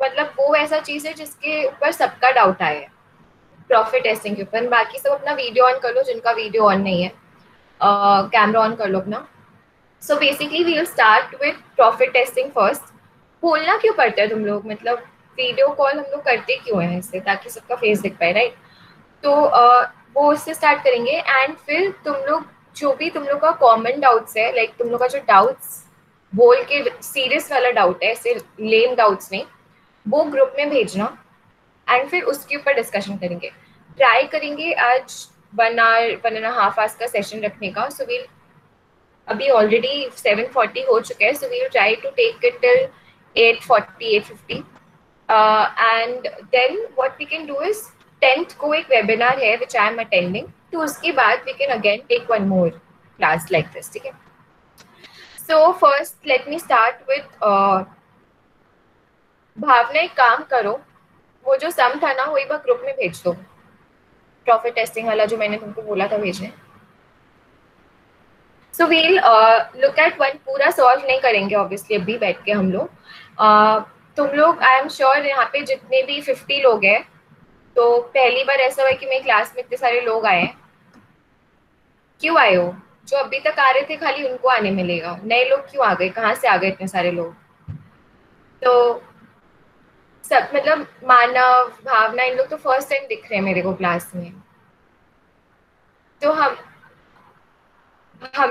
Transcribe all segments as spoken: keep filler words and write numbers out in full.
मतलब वो ऐसा चीज है जिसके ऊपर सबका डाउट आया है प्रॉफिट टेस्टिंग के ऊपर। बाकी सब अपना वीडियो ऑन कर लो जिनका वीडियो ऑन नहीं है, कैमरा ऑन कर लो अपना। So basically we will start with profit testing first. बोलना क्यों पड़ता है तुम लोग, मतलब वीडियो कॉल हम लोग करते क्यों है इससे, ताकि सबका फेस दिख पाए, राइट? तो uh, वो उससे स्टार्ट करेंगे एंड फिर तुम लोग जो भी तुम लोग का कॉमन डाउट्स है, लाइक तुम लोग का जो डाउट्स बोल के सीरियस वाला डाउट है, ऐसे लेम डाउट्स नहीं, वो ग्रुप में भेजना एंड फिर उसके ऊपर डिस्कशन करेंगे। ट्राई करेंगे आज one hour one and half hours का सेशन रखने का। सो वील अभी ऑलरेडी सेवन फोर्टी हो चुका है, so we'll try to take it till eight forty eight fifty and then what we can do is tenth को एक webinar है विच आई एम अटेंडिंग, तो उसके बाद we can again take one more class like this, ठीक है? So first let me start with Bhavna, एक काम करो, वो जो सम था ना वो एक बार ग्रुप में भेज दो, प्रॉफिट टेस्टिंग वाला जो मैंने तुमको बोला था भेजने। So we'll look at one, पूरा सॉल्व नहीं करेंगे ऑब्वियसली अभी बैठ के हम लोग। uh, तुम लोग आई एम श्योर यहाँ पे जितने भी फिफ्टी लोग हैं, तो पहली बार ऐसा हुआ कि मेरी क्लास में इतने सारे लोग आए हैं। क्यों आए हो? जो अभी तक आ रहे थे खाली उनको आने मिलेगा, नए लोग क्यों आ गए, कहाँ से आ गए इतने सारे लोग? तो सब मतलब मानव, भावना, इन लोग तो फर्स्ट टाइम दिख रहे हैं मेरे को क्लास में। तो हम हम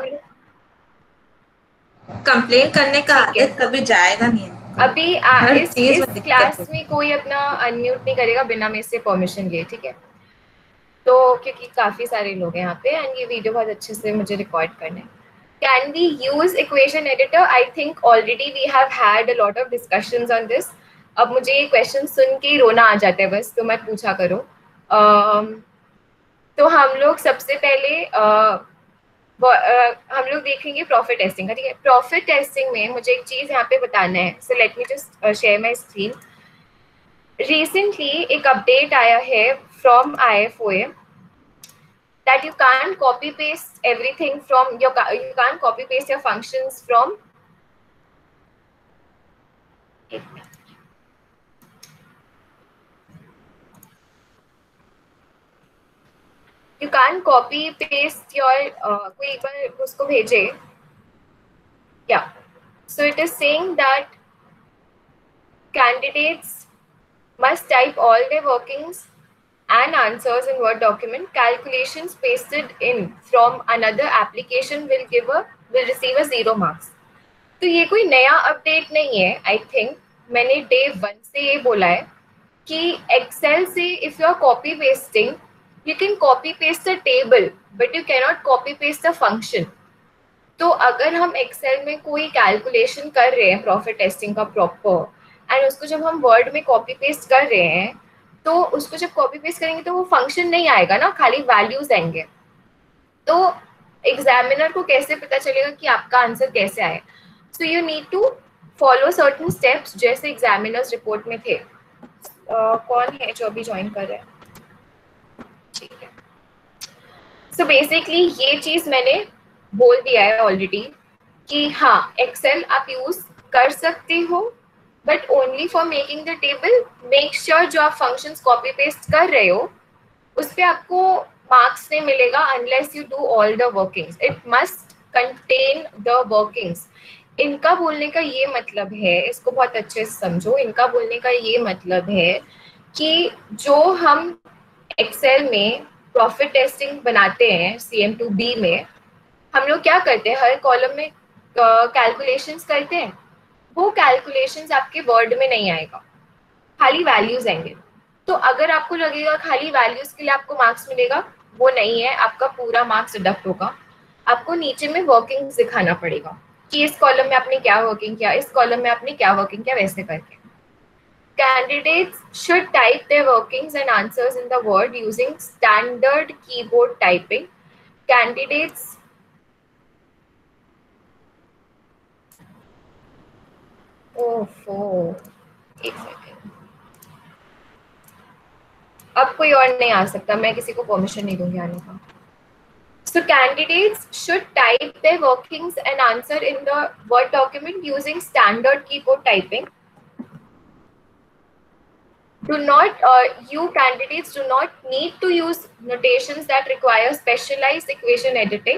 कंप्लेन करने का ठीक है, आदत कभी जाएगा नहीं है। अभी आ, हर इस चीज इस में दिक्कत क्लास है। में कोई अपना अनम्यूट नहीं करेगा बिना मेरे से परमिशन लिए, ठीक है? तो क्योंकि काफी सारे लोग हैं यहाँ पे एंड ये वीडियो बहुत अच्छे से मुझे रिकॉर्ड करना है। Can we use equation editor? I think already we have had a lot of discussions on this. अब मुझे ये क्वेश्चन सुन के ही रोना आ जाता है बस, तो मत पूछा करो। um, तो हम लोग सबसे पहले uh, Uh, हम लोग देखेंगे प्रॉफिट टेस्टिंग का, ठीक है? प्रॉफिट टेस्टिंग में मुझे एक चीज यहाँ पे बताना है, so let me just share my screen. Recently एक अपडेट आया है from I F O A that you can't copy paste everything from your, you can't copy paste your functions from you can't copy paste your uh, कोई एक बार उसको भेजे, yeah, so it is saying that candidates must type all their workings and answers in Word document. Calculations pasted in from another application will give a will receive a zero marks. तो ये कोई नया update नहीं है, I think मैंने day one से ये बोला है कि एक्सेल से if you are copy pasting you can copy paste a table but you can not copy paste a function. तो अगर हम एक्सेल में कोई कैलकुलेशन कर रहे हैं प्रॉफिट टेस्टिंग का प्रॉपर एंड उसको जब हम वर्ड में कॉपी पेस्ट कर रहे हैं, तो उसको जब कॉपी पेस्ट करेंगे तो वो फंक्शन नहीं आएगा ना, खाली वैल्यूज आएंगे। तो एग्जामिनर को कैसे पता चलेगा कि आपका आंसर कैसे आए? So you need to follow certain steps जैसे एग्जामिनर्स रिपोर्ट में थे। uh, कौन है जो अभी ज्वाइन कर रहे हैं? ठीक है, सो बेसिकली ये चीज मैंने बोल दिया है ऑलरेडी कि हाँ एक्सेल आप यूज कर सकते हो but only for making the table. Make sure जो आप फंक्शंस कॉपी पेस्ट कर रहे हो उस पर आपको मार्क्स नहीं मिलेगा unless you do all the workings. It must contain the workings. इनका बोलने का ये मतलब है, इसको बहुत अच्छे से समझो, इनका बोलने का ये मतलब है कि जो हम एक्सेल में प्रॉफिट टेस्टिंग बनाते हैं सी एम टू बी में, हम लोग क्या करते हैं, हर कॉलम में कैलकुलेशंस uh, करते हैं। वो कैलकुलेशंस आपके वर्ड में नहीं आएगा, खाली वैल्यूज आएंगे। तो अगर आपको लगेगा खाली वैल्यूज के लिए आपको मार्क्स मिलेगा, वो नहीं है, आपका पूरा मार्क्स डिडक्ट होगा। आपको नीचे में वर्किंग दिखाना पड़ेगा कि इस कॉलम में आपने क्या वर्किंग किया, इस कॉलम में आपने क्या वर्किंग किया, वैसे करके। Candidates should type their workings and answers in the Word using standard keyboard typing. Candidates ओफो एक सेकेंड, अब कोई और नहीं आ सकता, मैं किसी को परमिशन नहीं दूंगी आने का। So candidates should type their workings and answer in the Word document using standard keyboard typing. do not uh, you candidates do not need to use notations that require specialized equation editing.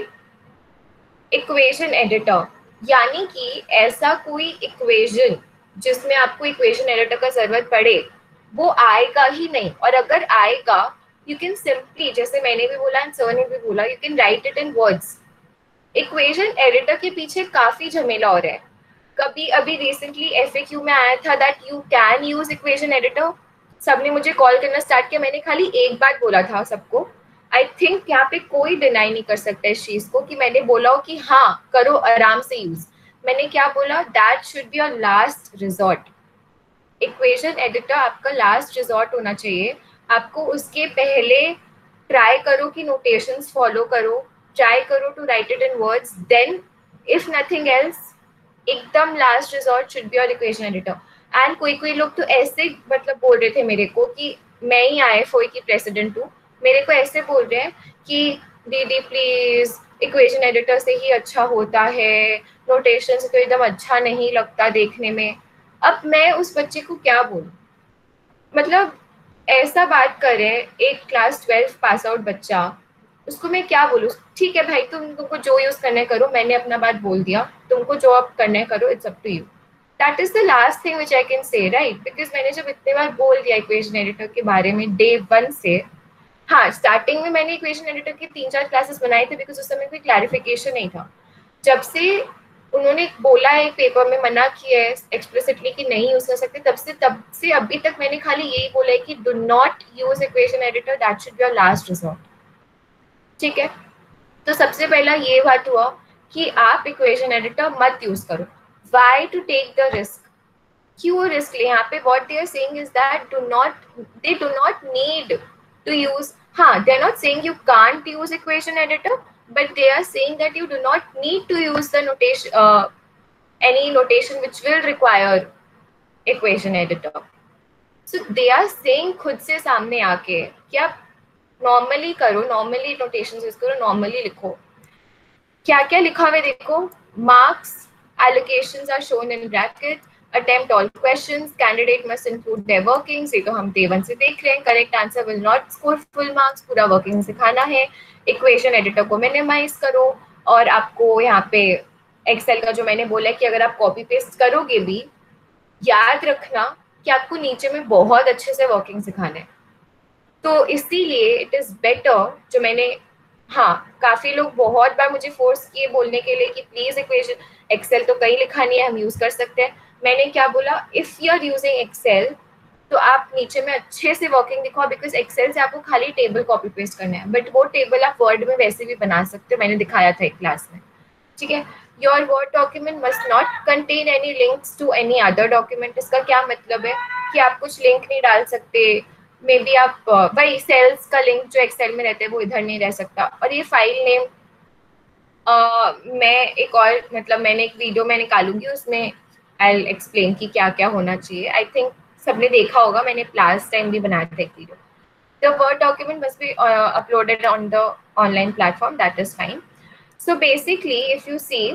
Equation editor यानी कि ऐसा कोई equation जिसमें आपको equation editor का जरूरत पड़े वो आएगा ही नहीं, और अगर आएगा यू कैन सिंपली, जैसे मैंने भी बोला एंड सर ने भी बोला, you can write it in words. Equation editor के पीछे काफी झमेला हो रहा है. कभी अभी रिसेंटली एफएक्यू में आया था that you can use equation editor. सबने मुझे कॉल करना स्टार्ट किया, मैंने खाली एक बात बोला था सबको. आई थिंक यहाँ पे कोई डिनाई नहीं कर सकता इस चीज को कि मैंने बोला हो कि हाँ करो आराम से यूज. मैंने क्या बोला, that should be your last resort. Equation editor आपका लास्ट रिजॉर्ट होना चाहिए. आपको उसके पहले ट्राई करो कि नोटेशंस फॉलो करो, ट्राई करो to write it in words, then if nothing else एकदम last resort should be your equation editor. And कोई कोई लोग तो ऐसे मतलब बोल रहे थे मेरे को कि मैं ही आई एफ ओ की प्रेसिडेंट हूँ, मेरे को ऐसे बोल रहे हैं कि दीदी प्लीज इक्वेशन एडिटर से ही अच्छा होता है, नोटेशन से तो एकदम अच्छा नहीं लगता देखने में. अब मैं उस बच्चे को क्या बोलूं, मतलब ऐसा बात करे एक क्लास ट्वेल्व पास आउट बच्चा, उसको मैं क्या बोलूं. ठीक है भाई तुम तुमको जो यूज करने करो, मैंने अपना बात बोल दिया, तुमको जो आप करने करो, it's up to you. That is the last thing which I can say, right. Because मैंने जब इतने बार बोल दिया इक्वेशन एडिटर के बारे में डे वन से. हाँ स्टार्टिंग में मैंने इक्वेशन एडिटर की तीन चार क्लासेस बनाए थे बिकॉज उस समय कोई क्लैरिफिकेशन नहीं था. जब से उन्होंने बोला है पेपर में, मना किया है एक्सप्लिसिटली कि नहीं यूज कर सकते, तब से तब से अभी तक मैंने खाली यही बोला है कि do not use equation editor, that should be your last resort. ठीक है, तो सबसे पहला ये बात हुआ कि आप इक्वेशन एडिटर मत यूज करो. Why to take the risk, क्यों रिस्क ले. यहाँ पे what they are saying is that do not, they do not need to use, हाँ they are not saying you can't use equation editor, but they are saying that you do not need to use the notation, uh, any notation which will require equation editor. So they are saying खुद से सामने आके कि आप normally करो, normally notation use करो, normally लिखो. क्या क्या लिखा हुआ देखो, marks allocations are shown in bracket, attempt all questions, candidate must include their workings, ये तो हम डे वन से देख रहे हैं. Correct answer will not score full marks, पूरा वर्किंग सिखाना है. इक्वेशन एडिटर को मिनिमाइज करो, और आपको यहाँ पे एक्सेल का जो मैंने बोला है कि अगर आप कॉपी पेस्ट करोगे भी, याद रखना कि आपको नीचे में बहुत अच्छे से वर्किंग सिखाना है. तो इसीलिए इट इज बेटर, जो मैंने, हाँ काफी लोग बहुत बार मुझे फोर्स किए बोलने के लिए कि प्लीज इक्वेशन, एक्सेल तो कहीं लिखा नहीं है, हम यूज कर सकते हैं. मैंने क्या बोला, if you are using excel तो आप नीचे में अच्छे से वर्किंग दिखाओ, बिकॉज एक्सेल से आपको खाली टेबल कॉपी पेस्ट करना है, बट वो टेबल आप वर्ड में वैसे भी बना सकते हो, मैंने दिखाया था एक क्लास में. ठीक है, your word document must not contain any links to any other document. इसका क्या मतलब है कि आप कुछ लिंक नहीं डाल सकते, मे बी आप वही सेल्स का लिंक जो एक्सेल में रहते हैं वो इधर नहीं रह सकता. और ये फाइल नेम uh, मैं एक और मतलब मैंने एक वीडियो मैं निकालूंगी, उसमें आई विल एक्सप्लेन कि क्या क्या होना चाहिए. आई थिंक सबने देखा होगा, मैंने लास्ट टाइम भी बनाया था एक video. The word document must be uploaded on the online platform, that is fine. So basically if you see,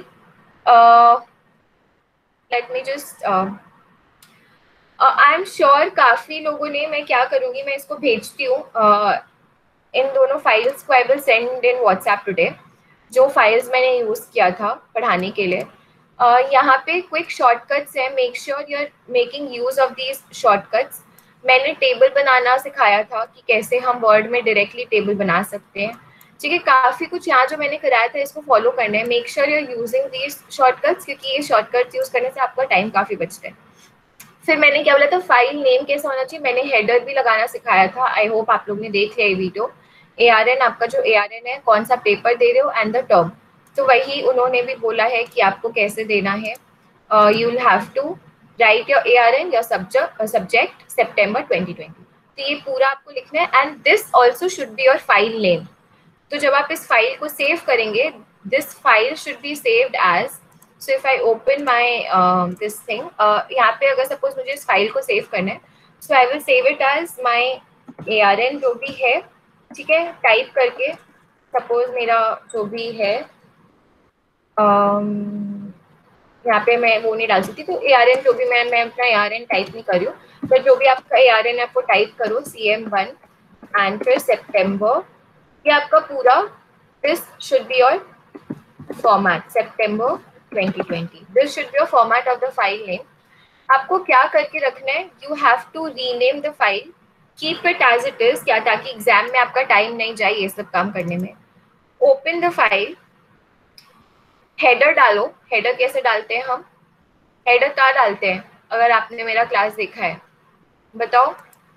let me just, I am sure काफी लोगों ने, मैं क्या करूंगी, मैं इसको भेजती हूँ uh, इन दोनों फाइल्स को I will send in WhatsApp today, जो फाइल्स मैंने यूज किया था पढ़ाने के लिए. uh, यहाँ पे क्विक शॉर्टकट्स हैं, make sure you are making use of these shortcuts. मैंने टेबल बनाना सिखाया था कि कैसे हम वर्ड में डायरेक्टली टेबल बना सकते हैं. ठीक है, काफी कुछ यहाँ जो मैंने कराया था इसको फॉलो करना है. Make sure you are using these shortcuts, क्योंकि ये शॉर्टकट्स यूज करने से आपका टाइम काफी बचता है. फिर मैंने क्या बोला था, फाइल नेम कैसा होना चाहिए, मैंने हेडर भी लगाना सिखाया था. आई होप आप लोग ने देख लिया ये वीडियो. ए आर एन, आपका जो ए आर एन है, कौन सा पेपर दे रहे हो, एंड द टर्म, तो वही उन्होंने भी बोला है कि आपको कैसे देना है. You will have to write your A R N, your subject subject September twenty twenty. तो ये पूरा आपको लिखना है, and this also should be your file name. तो जब आप इस फाइल को सेव करेंगे, this file should be saved as, so if I open my uh, this thing, uh, यहाँ पे अगर सपोज मुझे इस फाइल को सेव करना है, so I will save it as my A R N जो भी है. ठीक है, टाइप करके सपोज मेरा जो भी है, um, यहाँ पे मैं वो नहीं डाल सकती, तो ए आर एन जो भी मैं मैं अपना ए आर एन टाइप नहीं कर रही हूँ, तो जो भी आपका ए आर एन है आपको टाइप करो सी एम वन एंड फिर सितंबर, ये आपका पूरा, this should be your format September twenty twenty, this should be your format of the file name. आपको क्या करके रखना है, you have to rename the file, keep it as it is, क्या ताकि एग्जाम में आपका टाइम नहीं जाए ये सब काम करने में। ओपन द फाइल, हेडर डालो, हेडर कैसे डालते हैं हम, हेडर कहाँ डालते हैं, अगर आपने मेरा क्लास देखा है बताओ,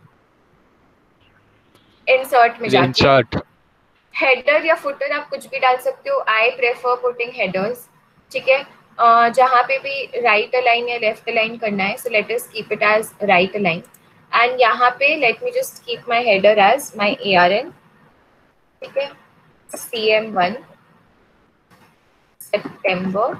इंसर्ट में जाके इंसर्ट। हेडर या फुटर आप कुछ भी डाल सकते हो, आई प्रेफर पुटिंग हेडर्स, ठीक है। uh, जहाँ पे भी राइट अलाइन या लेफ्ट अलाइन करना है, so let us keep it as right align, and यहाँ पे let me just keep my header as my A R N, ठीक है, C M one September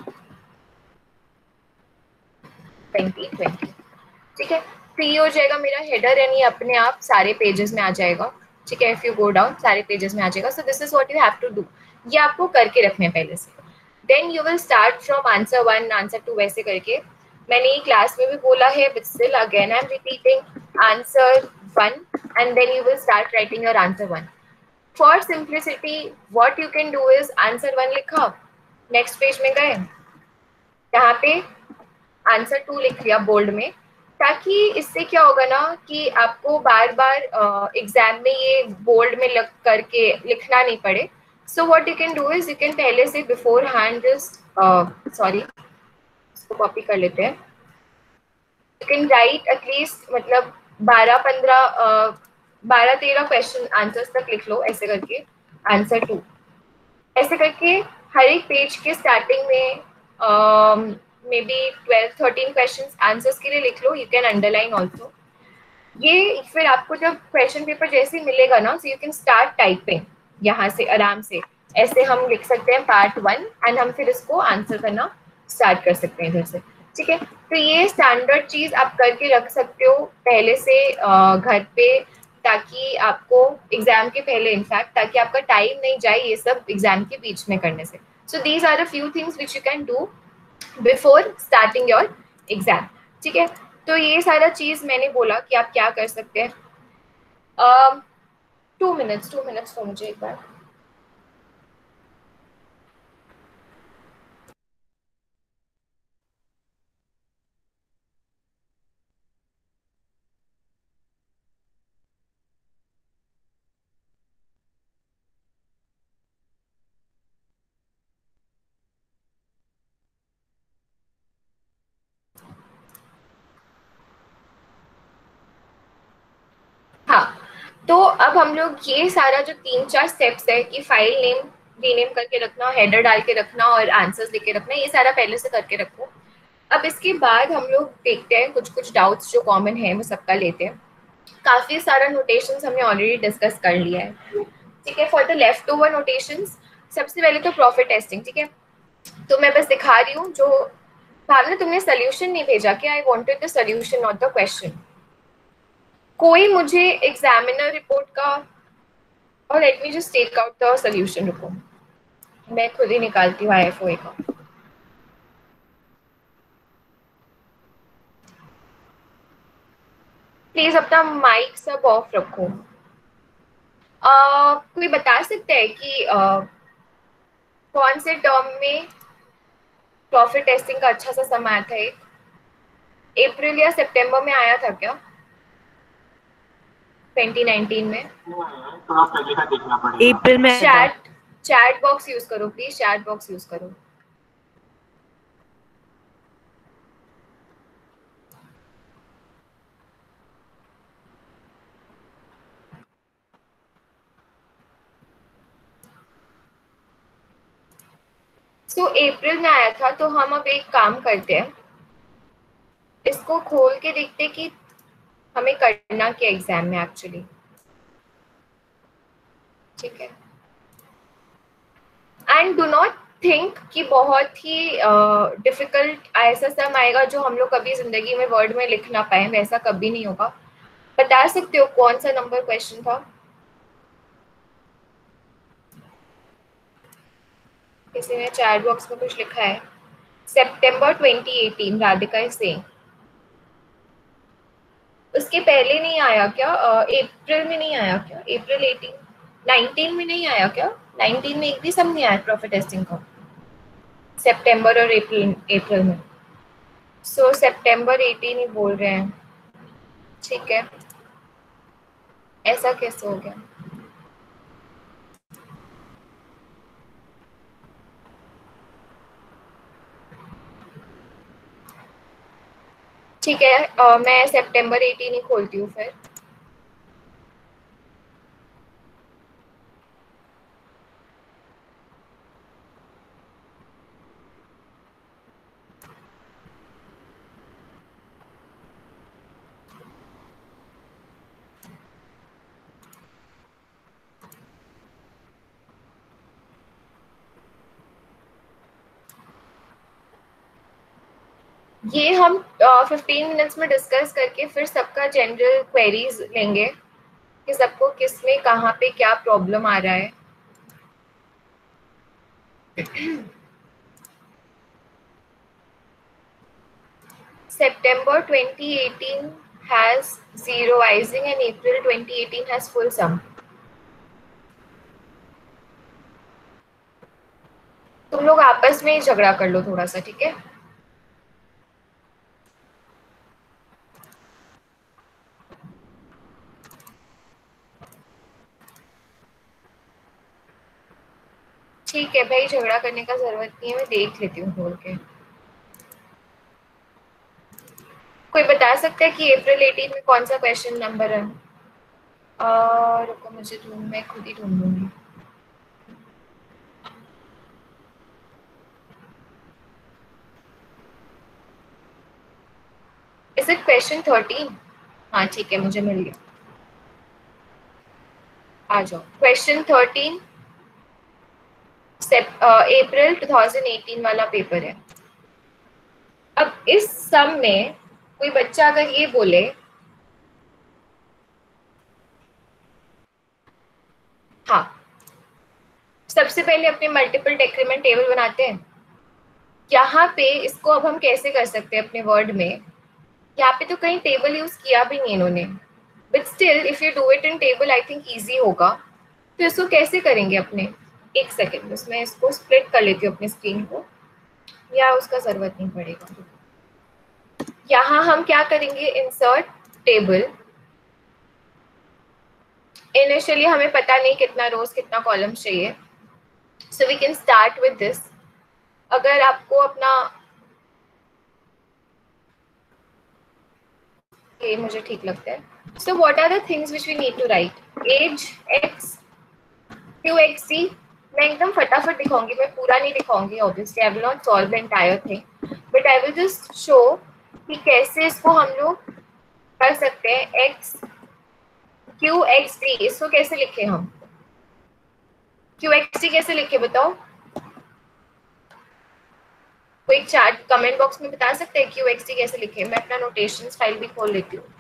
twenty twenty, ठीक है। तो ये हो जाएगा मेरा हेडर, एंड ये अपने आप सारे पेजेस में आ जाएगा, ठीक है। इफ यू गो डाउन सारे पेजेस में आ जाएगा, so this is what you have to do, ये आपको करके रखने पहले से। Then you will start from answer one answer two, वैसे करके मैंने ये क्लास में भी बोला है, but still again I am repeating, answer one and then you will start writing your answer one. For simplicity what you can do is answer one लिखा, next page में गए, यहाँ पे आंसर टू लिख लिया बोल्ड में, ताकि इससे क्या होगा ना कि आपको बार बार एग्जाम में ये बोल्ड में लग करके लिखना नहीं पड़े। So what you can do is you can पहले से बिफोर हैंड जस्ट, सॉरी इसको कॉपी कर लेते हैं, यू कैन राइट एटलीस्ट मतलब बारह पंद्रह बारह तेरह क्वेश्चन आंसर्स तक लिख लो ऐसे करके, आंसर टू ऐसे करके हर एक पेज के स्टार्टिंग में maybe twelve thirteen question answers के लिए लिख लो, यू कैन अंडरलाइन ऑल्सो। ये फिर आपको जब क्वेश्चन पेपर जैसे ही मिलेगा ना, so you can start typing यहाँ से आराम से, ऐसे हम लिख सकते हैं पार्ट वन एंड हम फिर इसको आंसर करना स्टार्ट कर सकते हैं इधर से, ठीक है। तो ये स्टैंडर्ड चीज आप करके रख सकते हो पहले से अ, घर पे, ताकि आपको एग्जाम के पहले इनफैक्ट, ताकि आपका टाइम नहीं जाए ये सब एग्जाम के बीच में करने से। So these are a few things which you can do before starting your exam, ठीक है। तो ये सारा चीज मैंने बोला कि आप क्या कर सकते हैं। टू मिनट्स टू मिनट्स तो मुझे एक बार, हाँ। तो अब हम लोग ये सारा जो तीन चार स्टेप्स है कि फाइल नेम रीनेम करके रखना, हेडर डाल के रखना और आंसर्स लिख के रखना, ये सारा पहले से करके रखो। अब इसके बाद हम लोग देखते हैं कुछ कुछ डाउट्स जो कॉमन है वो सबका लेते हैं। काफी सारा नोटेशंस हमने ऑलरेडी डिस्कस कर लिया है, ठीक है। For the left over notations, सबसे पहले तो प्रॉफिट टेस्टिंग, ठीक है। तो मैं बस दिखा रही हूँ जो, भावना तुमने सोल्यूशन नहीं भेजा कि I wanted the solution not the question. कोई मुझे एग्जामिनर रिपोर्ट का, और let me just take out the solution, रुको मैं खुद ही निकालती हूँ आई एफ ओ ए का। प्लीज अपना माइक सब ऑफ रखो। uh, कोई बता सकता है कि uh, कौन से टर्म में प्रॉफिट टेस्टिंग का अच्छा सा समय आया था, एक अप्रैल या सितंबर में आया था क्या ट्वेंटी नाइनटीन में? थोड़ा पहले का देखना पड़ेगा। अप्रैल में चैट चैट बॉक्स यूज करो प्लीज, चैट बॉक्स यूज करो। सो so, अप्रैल में आया था, तो हम अब एक काम करते हैं, इसको खोल के देखते कि हमें करना क्या एग्जाम में एक्चुअली, ठीक है। एंड डू नॉट थिंक कि बहुत ही डिफिकल्ट uh, ऐसा सम आएगा जो हम लोग कभी जिंदगी में वर्ड में लिख ना पाए, वैसा कभी नहीं होगा। बता सकते हो कौन सा नंबर क्वेश्चन था? किसी ने चैट बॉक्स में कुछ लिखा है? September twenty eighteen, Radhika is saying. उसके पहले नहीं आया क्या? अप्रैल में नहीं आया क्या? अप्रैल एटीन, नाइनटीन में नहीं आया क्या? नाइनटीन में एक भी सब नहीं आया प्रॉफिट टेस्टिंग का, सितंबर और अप्रैल अप्रैल में। सो सितंबर एटीन ही बोल रहे हैं। ठीक है, ऐसा कैसे हो गया? ठीक है, uh, मैं सितंबर एटीन ही खोलती हूँ फिर। ये हम फिफ्टीन मिनट्स में डिस्कस करके फिर सबका जनरल क्वेरीज लेंगे कि सबको किस में कहाँ पे क्या प्रॉब्लम आ रहा है। September twenty eighteen has zeroizing and April twenty eighteen has full sum. तुम लोग आपस में ही झगड़ा कर लो थोड़ा सा, ठीक है? ठीक है भाई, झगड़ा करने का जरूरत नहीं है, मैं देख लेती हूँ खोल के। कोई बता सकता है कि अप्रैल एटीन में कौन सा क्वेश्चन नंबर है? और रुको, मुझे ढूंढ, मैं खुद ही ढूंढूंगी। Is it question thirteen? हाँ ठीक है, मुझे मिल गया। आ जाओ, question thirteen April two thousand eighteen वाला पेपर है। अब इस सम में कोई बच्चा अगर ये बोले हाँ, सबसे पहले अपने मल्टीपल डेक्रीमेंट टेबल बनाते हैं। यहाँ पे इसको अब हम कैसे कर सकते हैं अपने वर्ड में? यहाँ पे तो कहीं टेबल यूज किया भी नहीं इन्होंने, but still if you do it in table I think easy होगा। तो इसको कैसे करेंगे अपने? एक सेकेंड, उसमें इसको स्प्लिट कर लेती हूँ अपनी स्क्रीन को, या उसका जरूरत नहीं पड़ेगा। यहाँ हम क्या करेंगे? Insert table. इनिशियली हमें पता नहीं कितना रोज कितना कॉलम चाहिए, so we can start with this. अगर आपको अपना ये मुझे ठीक लगता है। So what are the things which we need to write? As X, Q X C. मैं एकदम फटाफट दिखाऊंगी, मैं पूरा नहीं दिखाऊंगी obviously, I will not solve the entire thing, but I will just show कि कैसे इसको हम लोग कर सकते हैं। एक्स क्यू एक्स डी, इसको कैसे लिखे हम? क्यू एक्स डी कैसे लिखे बताओ? कोई चार्ट कमेंट बॉक्स में बता सकते हैं क्यू एक्स डी कैसे लिखे? मैं अपना नोटेशन फाइल भी खोल लेती हूँ।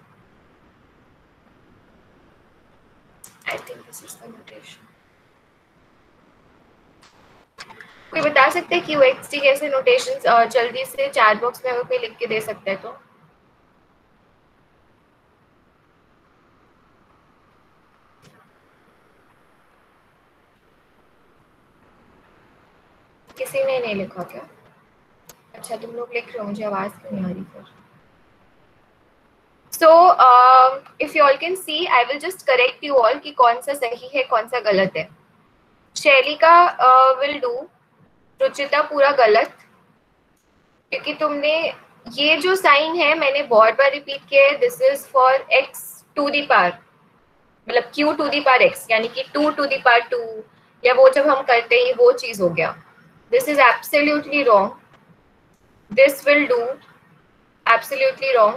I think this is the notation. कोई बता सकते हैं क्यू एक्स डी कैसे नोटेशन? जल्दी से चैट बॉक्स में अगर कोई लिख के दे सकता है तो। किसी ने नहीं लिखा क्या? अच्छा, तुम लोग लिख रहे हो, मुझे आवाज क्यों नहीं आ रही फिर? So if you all can see, I will just correct you all कि कौन सा सही है कौन सा गलत है। शैली का विल डू, रुचिता पूरा गलत, क्योंकि तुमने ये जो साइन है मैंने बहुत बार रिपीट किया है, this is for x to the power, मतलब q to the power x, यानी कि two to the power two, या वो जब हम करते हैं वो चीज हो गया। This is absolutely wrong, this will do absolutely wrong.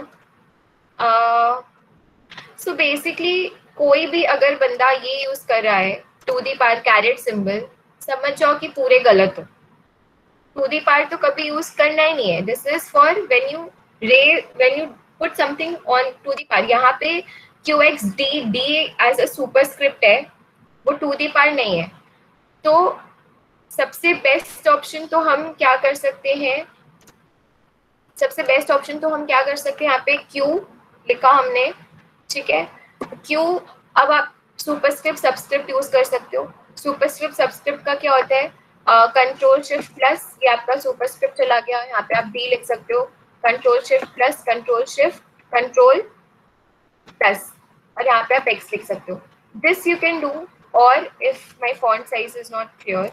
So basically कोई भी अगर बंदा ये यूज कर रहा है to the power caret symbol, समझ जाओ कि पूरे गलत हो। टू दी पावर तो कभी यूज करना ही नहीं है। This is for when you re when you put something on to the power. यहाँ पे q x d, d as a superscript है, वो टू दी पावर नहीं है। तो सबसे बेस्ट ऑप्शन तो हम क्या कर सकते हैं, सबसे बेस्ट ऑप्शन तो हम क्या कर सकते हैं, यहाँ पे क्यू लिखा हमने, ठीक है, क्यू। अब आप सुपरस्क्रिप्ट सबस्क्रिप्ट यूज कर सकते हो। सुपरस्क्रिप्ट सबस्क्रिप्ट का क्या होता है, कंट्रोल शिफ्ट प्लस, ये आपका सुपरस्क्रिप्ट चला गया, यहाँ पे आप डी लिख सकते हो, control shift plus control shift control plus, और यहाँ पे आप एक्स लिख सकते हो। दिस यू कैन डू, और if my font size is not clear,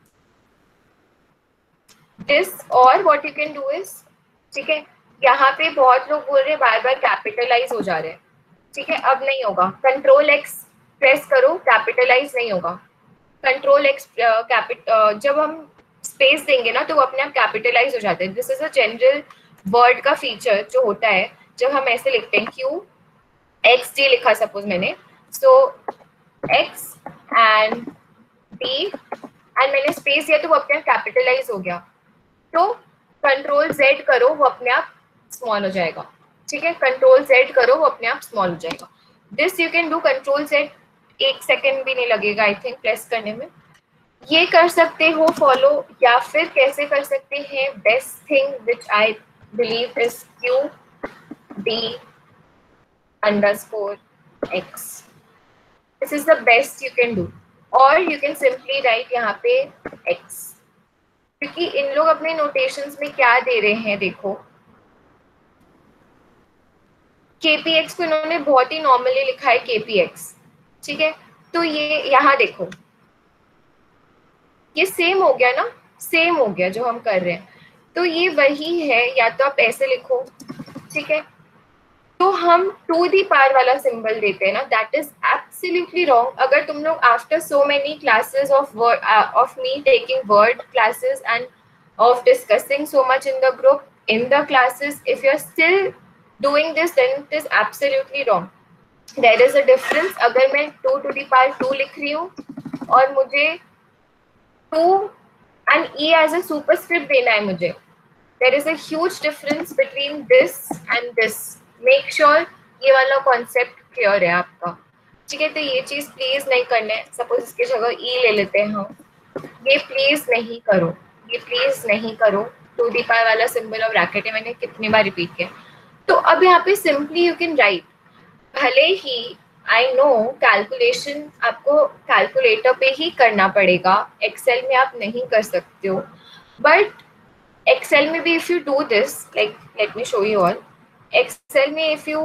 this, और what you can do is, ठीक है, यहाँ पे बहुत लोग बोल रहे हैं बार बार कैपिटलाइज हो जा रहे हैं, ठीक है, अब नहीं होगा, कंट्रोल एक्स प्रेस करो, कैपिटलाइज नहीं होगा, कंट्रोल एक्स कैपिट, जब हम स्पेस देंगे ना तो वो अपने आप कैपिटलाइज हो जाते हैं। This is a general Word का फीचर जो होता है जब हम ऐसे लिखते हैं, क्यू एक्स डी लिखा सपोज मैंने, so x and d and मैंने स्पेस दिया तो वो अपने आप कैपिटलाइज हो गया, तो कंट्रोल जेड करो वो अपने आप स्मॉल हो जाएगा, ठीक है, कंट्रोल जेड करो वो अपने आप स्मॉल हो जाएगा। This you can do, control z, एक सेकेंड भी नहीं लगेगा आई थिंक प्रेस करने में। ये कर सकते हो फॉलो, या फिर कैसे कर सकते हैं, best thing which I believe is q d underscore x, this is the best you can do, और यू कैन सिंपली राइट यहाँ पे एक्स, क्योंकि इन लोग अपने नोटेशंस में क्या दे रहे हैं देखो, केपीएक्स को इन्होंने बहुत ही नॉर्मली लिखा है केपीएक्स, ठीक है, तो ये यहाँ देखो ये सेम हो गया ना, सेम हो गया जो हम कर रहे हैं, तो ये वही है, या तो आप ऐसे लिखो, ठीक है, तो हम टू दी पावर वाला सिंबल देते हैं ना, दैट इज एब्सोल्युटली रॉन्ग। अगर तुम लोग after so many classes of Word of me taking Word classes and of discussing so much in the group in the classes, if you are still doing this then it is absolutely wrong. There is a difference, अगर मैं two to the power two लिख रही हूँ और मुझे two and e as a superscript देना है मुझे, there is a huge difference between this and this. Make sure ये वाला कॉन्सेप्ट क्लियर है आपका, ठीक है, तो ये चीज प्लीज नहीं करना है। सपोज इसकी जगह ई ले लेते हैं हम, ये प्लीज नहीं करो, ये प्लीज नहीं करो, टू दी पावर वाला सिंबल और ब्रैकेट है, मैंने कितनी बार रिपीट किया। तो अब यहाँ पे सिंपली यू कैन राइट, भले ही आई नो कैलकुलेशन आपको कैलकुलेटर पे ही करना पड़ेगा, एक्सेल में आप नहीं कर सकते हो, बट एक्सेल में भी if you do this, like let me show you all, Excel में इफ यू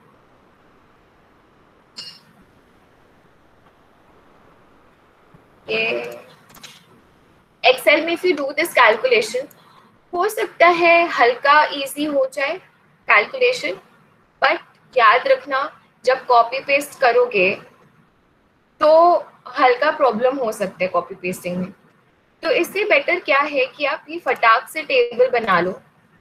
एक्सेल में if you do this calculation, हो सकता है हल्का इजी हो जाए कैलकुलेशन, बट याद रखना जब कॉपी पेस्ट करोगे तो हल्का प्रॉब्लम हो सकता है कॉपी पेस्टिंग में। तो इससे बेटर क्या है कि आप ये फटाक से टेबल बना लो,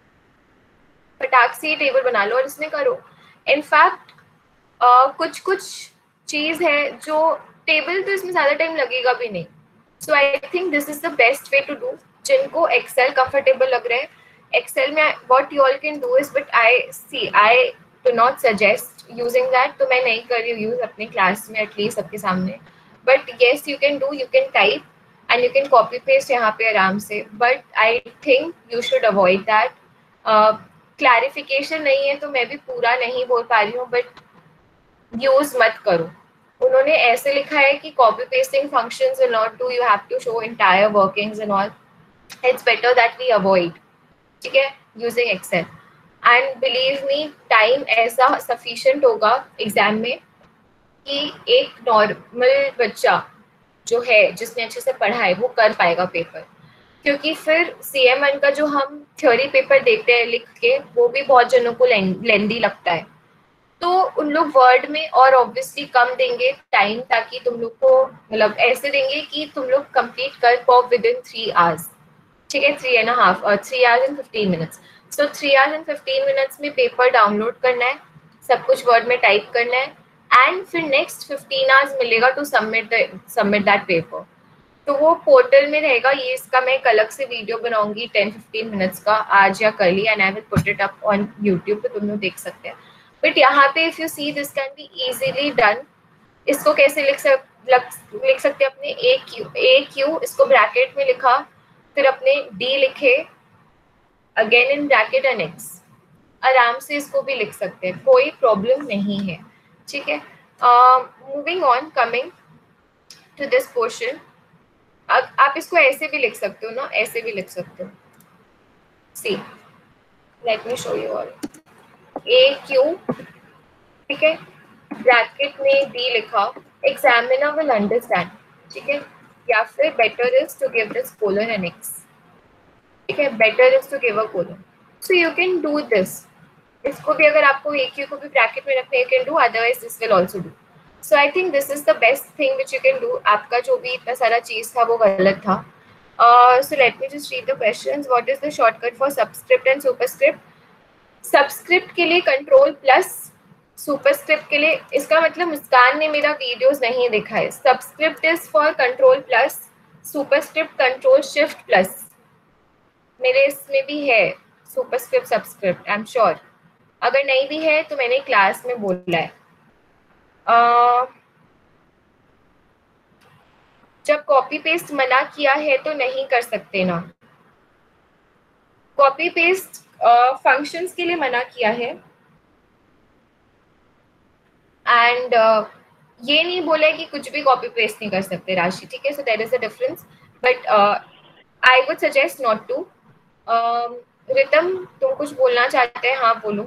फटाक से ये टेबल बना लो और इसमें करो। इनफैक्ट कुछ कुछ चीज़ है जो टेबल तो इसमें ज़्यादा टाइम लगेगा भी नहीं, so I think this is the best way to do. जिनको एक्सेल कंफर्टेबल लग रहा है, एक्सेल में what you all can do is, but I see I do not suggest using that, तो मैं नहीं कर रही हूँ यूज अपनी क्लास में एटलीस्ट सबके सामने, but yes you can do, you can type and you can copy paste यहाँ पे आराम से, but I think you should avoid that. Clarification नहीं है तो मैं भी पूरा नहीं बोल पा रही हूँ, बट यूज मत करो। उन्होंने ऐसे लिखा है कि copy pasting functions will not do, you have to show entire workings and all, it's better that we avoid, ठीक है, using Excel. And believe me time ऐसा सफिशिएंट होगा एग्जाम में कि एक नॉर्मल बच्चा जो है जिसने अच्छे से पढ़ा है वो कर पाएगा पेपर, क्योंकि फिर सी एम एन का जो हम थ्योरी पेपर देखते हैं लिख के वो भी बहुत जनों को लेंदी लगता है, तो उन लोग वर्ड में और ऑब्वियसली कम देंगे टाइम, ताकि तुम लोग को मतलब ऐसे देंगे कि तुम लोग कंप्लीट कर पाओ विद इन थ्री आवर्स, ठीक है, थ्री एंड हाफ और three hours and fifteen minutes. So three hours and fifteen minutes में पेपर डाउनलोड करना है, सब कुछ वर्ड में टाइप करना है, एंड फिर नेक्स्ट फिफ्टीन आवर्स मिलेगा to submit submit that paper. तो वो पोर्टल में रहेगा, ये इसका मैं एक अलग से वीडियो बनाऊंगी टेन फिफ्टीन मिनट्स का आज या कल ही, and I will put it up on YouTube पे, तुम लोग देख सकते हैं। बट यहाँ पे if you see this can be easily done. इसको कैसे लिख सक लिख सकते हैं अपने ए क्यू ए क्यू, इसको ब्रैकेट में लिखा, फिर अपने डी लिखे, अगेन इन ब्रैकेट एनेक्स, आराम से इसको भी लिख सकते हैं, कोई प्रॉब्लम नहीं है, ठीक है। Moving on, coming to this portion, आप इसको ऐसे भी लिख सकते हो ना, ऐसे भी लिख सकते हो। See, let me show you all, a q, ठीक है, ब्रैकेट में डी लिखा, एग्जामिनर विल अंडरस्टैंड, ठीक है, या फिर better is to give this colon and x, ठीक है, better is to give a colon, so you can do this. इसको भी अगर आपको ए क्यू को भी ब्रैकेट में रखना, you can do, otherwise this will also do. So I think this is the best thing which you can do. आपका जो भी इतना सारा चीज था वो गलत था। So let me just read the questions. What is the shortcut for subscript and superscript? Subscript के लिए कंट्रोल प्लस, सुपरस्क्रिप्ट के लिए, इसका मतलब मुस्कान ने मेरा वीडियोस नहीं देखा है। Subscript is for control plus, superscript control shift plus. मेरे इसमें भी है superscript subscript, I am sure. अगर नहीं भी है तो मैंने क्लास में बोला है। uh, जब कॉपी पेस्ट मना किया है तो नहीं कर सकते ना। कॉपी पेस्ट फंक्शंस के लिए मना किया है, एंड uh, ये नहीं बोला है कि कुछ भी कॉपी पेस्ट नहीं कर सकते राशि, ठीक है। So there is a difference, but I would suggest not to. Ritam, तुम कुछ बोलना चाहते हैं? हाँ बोलो।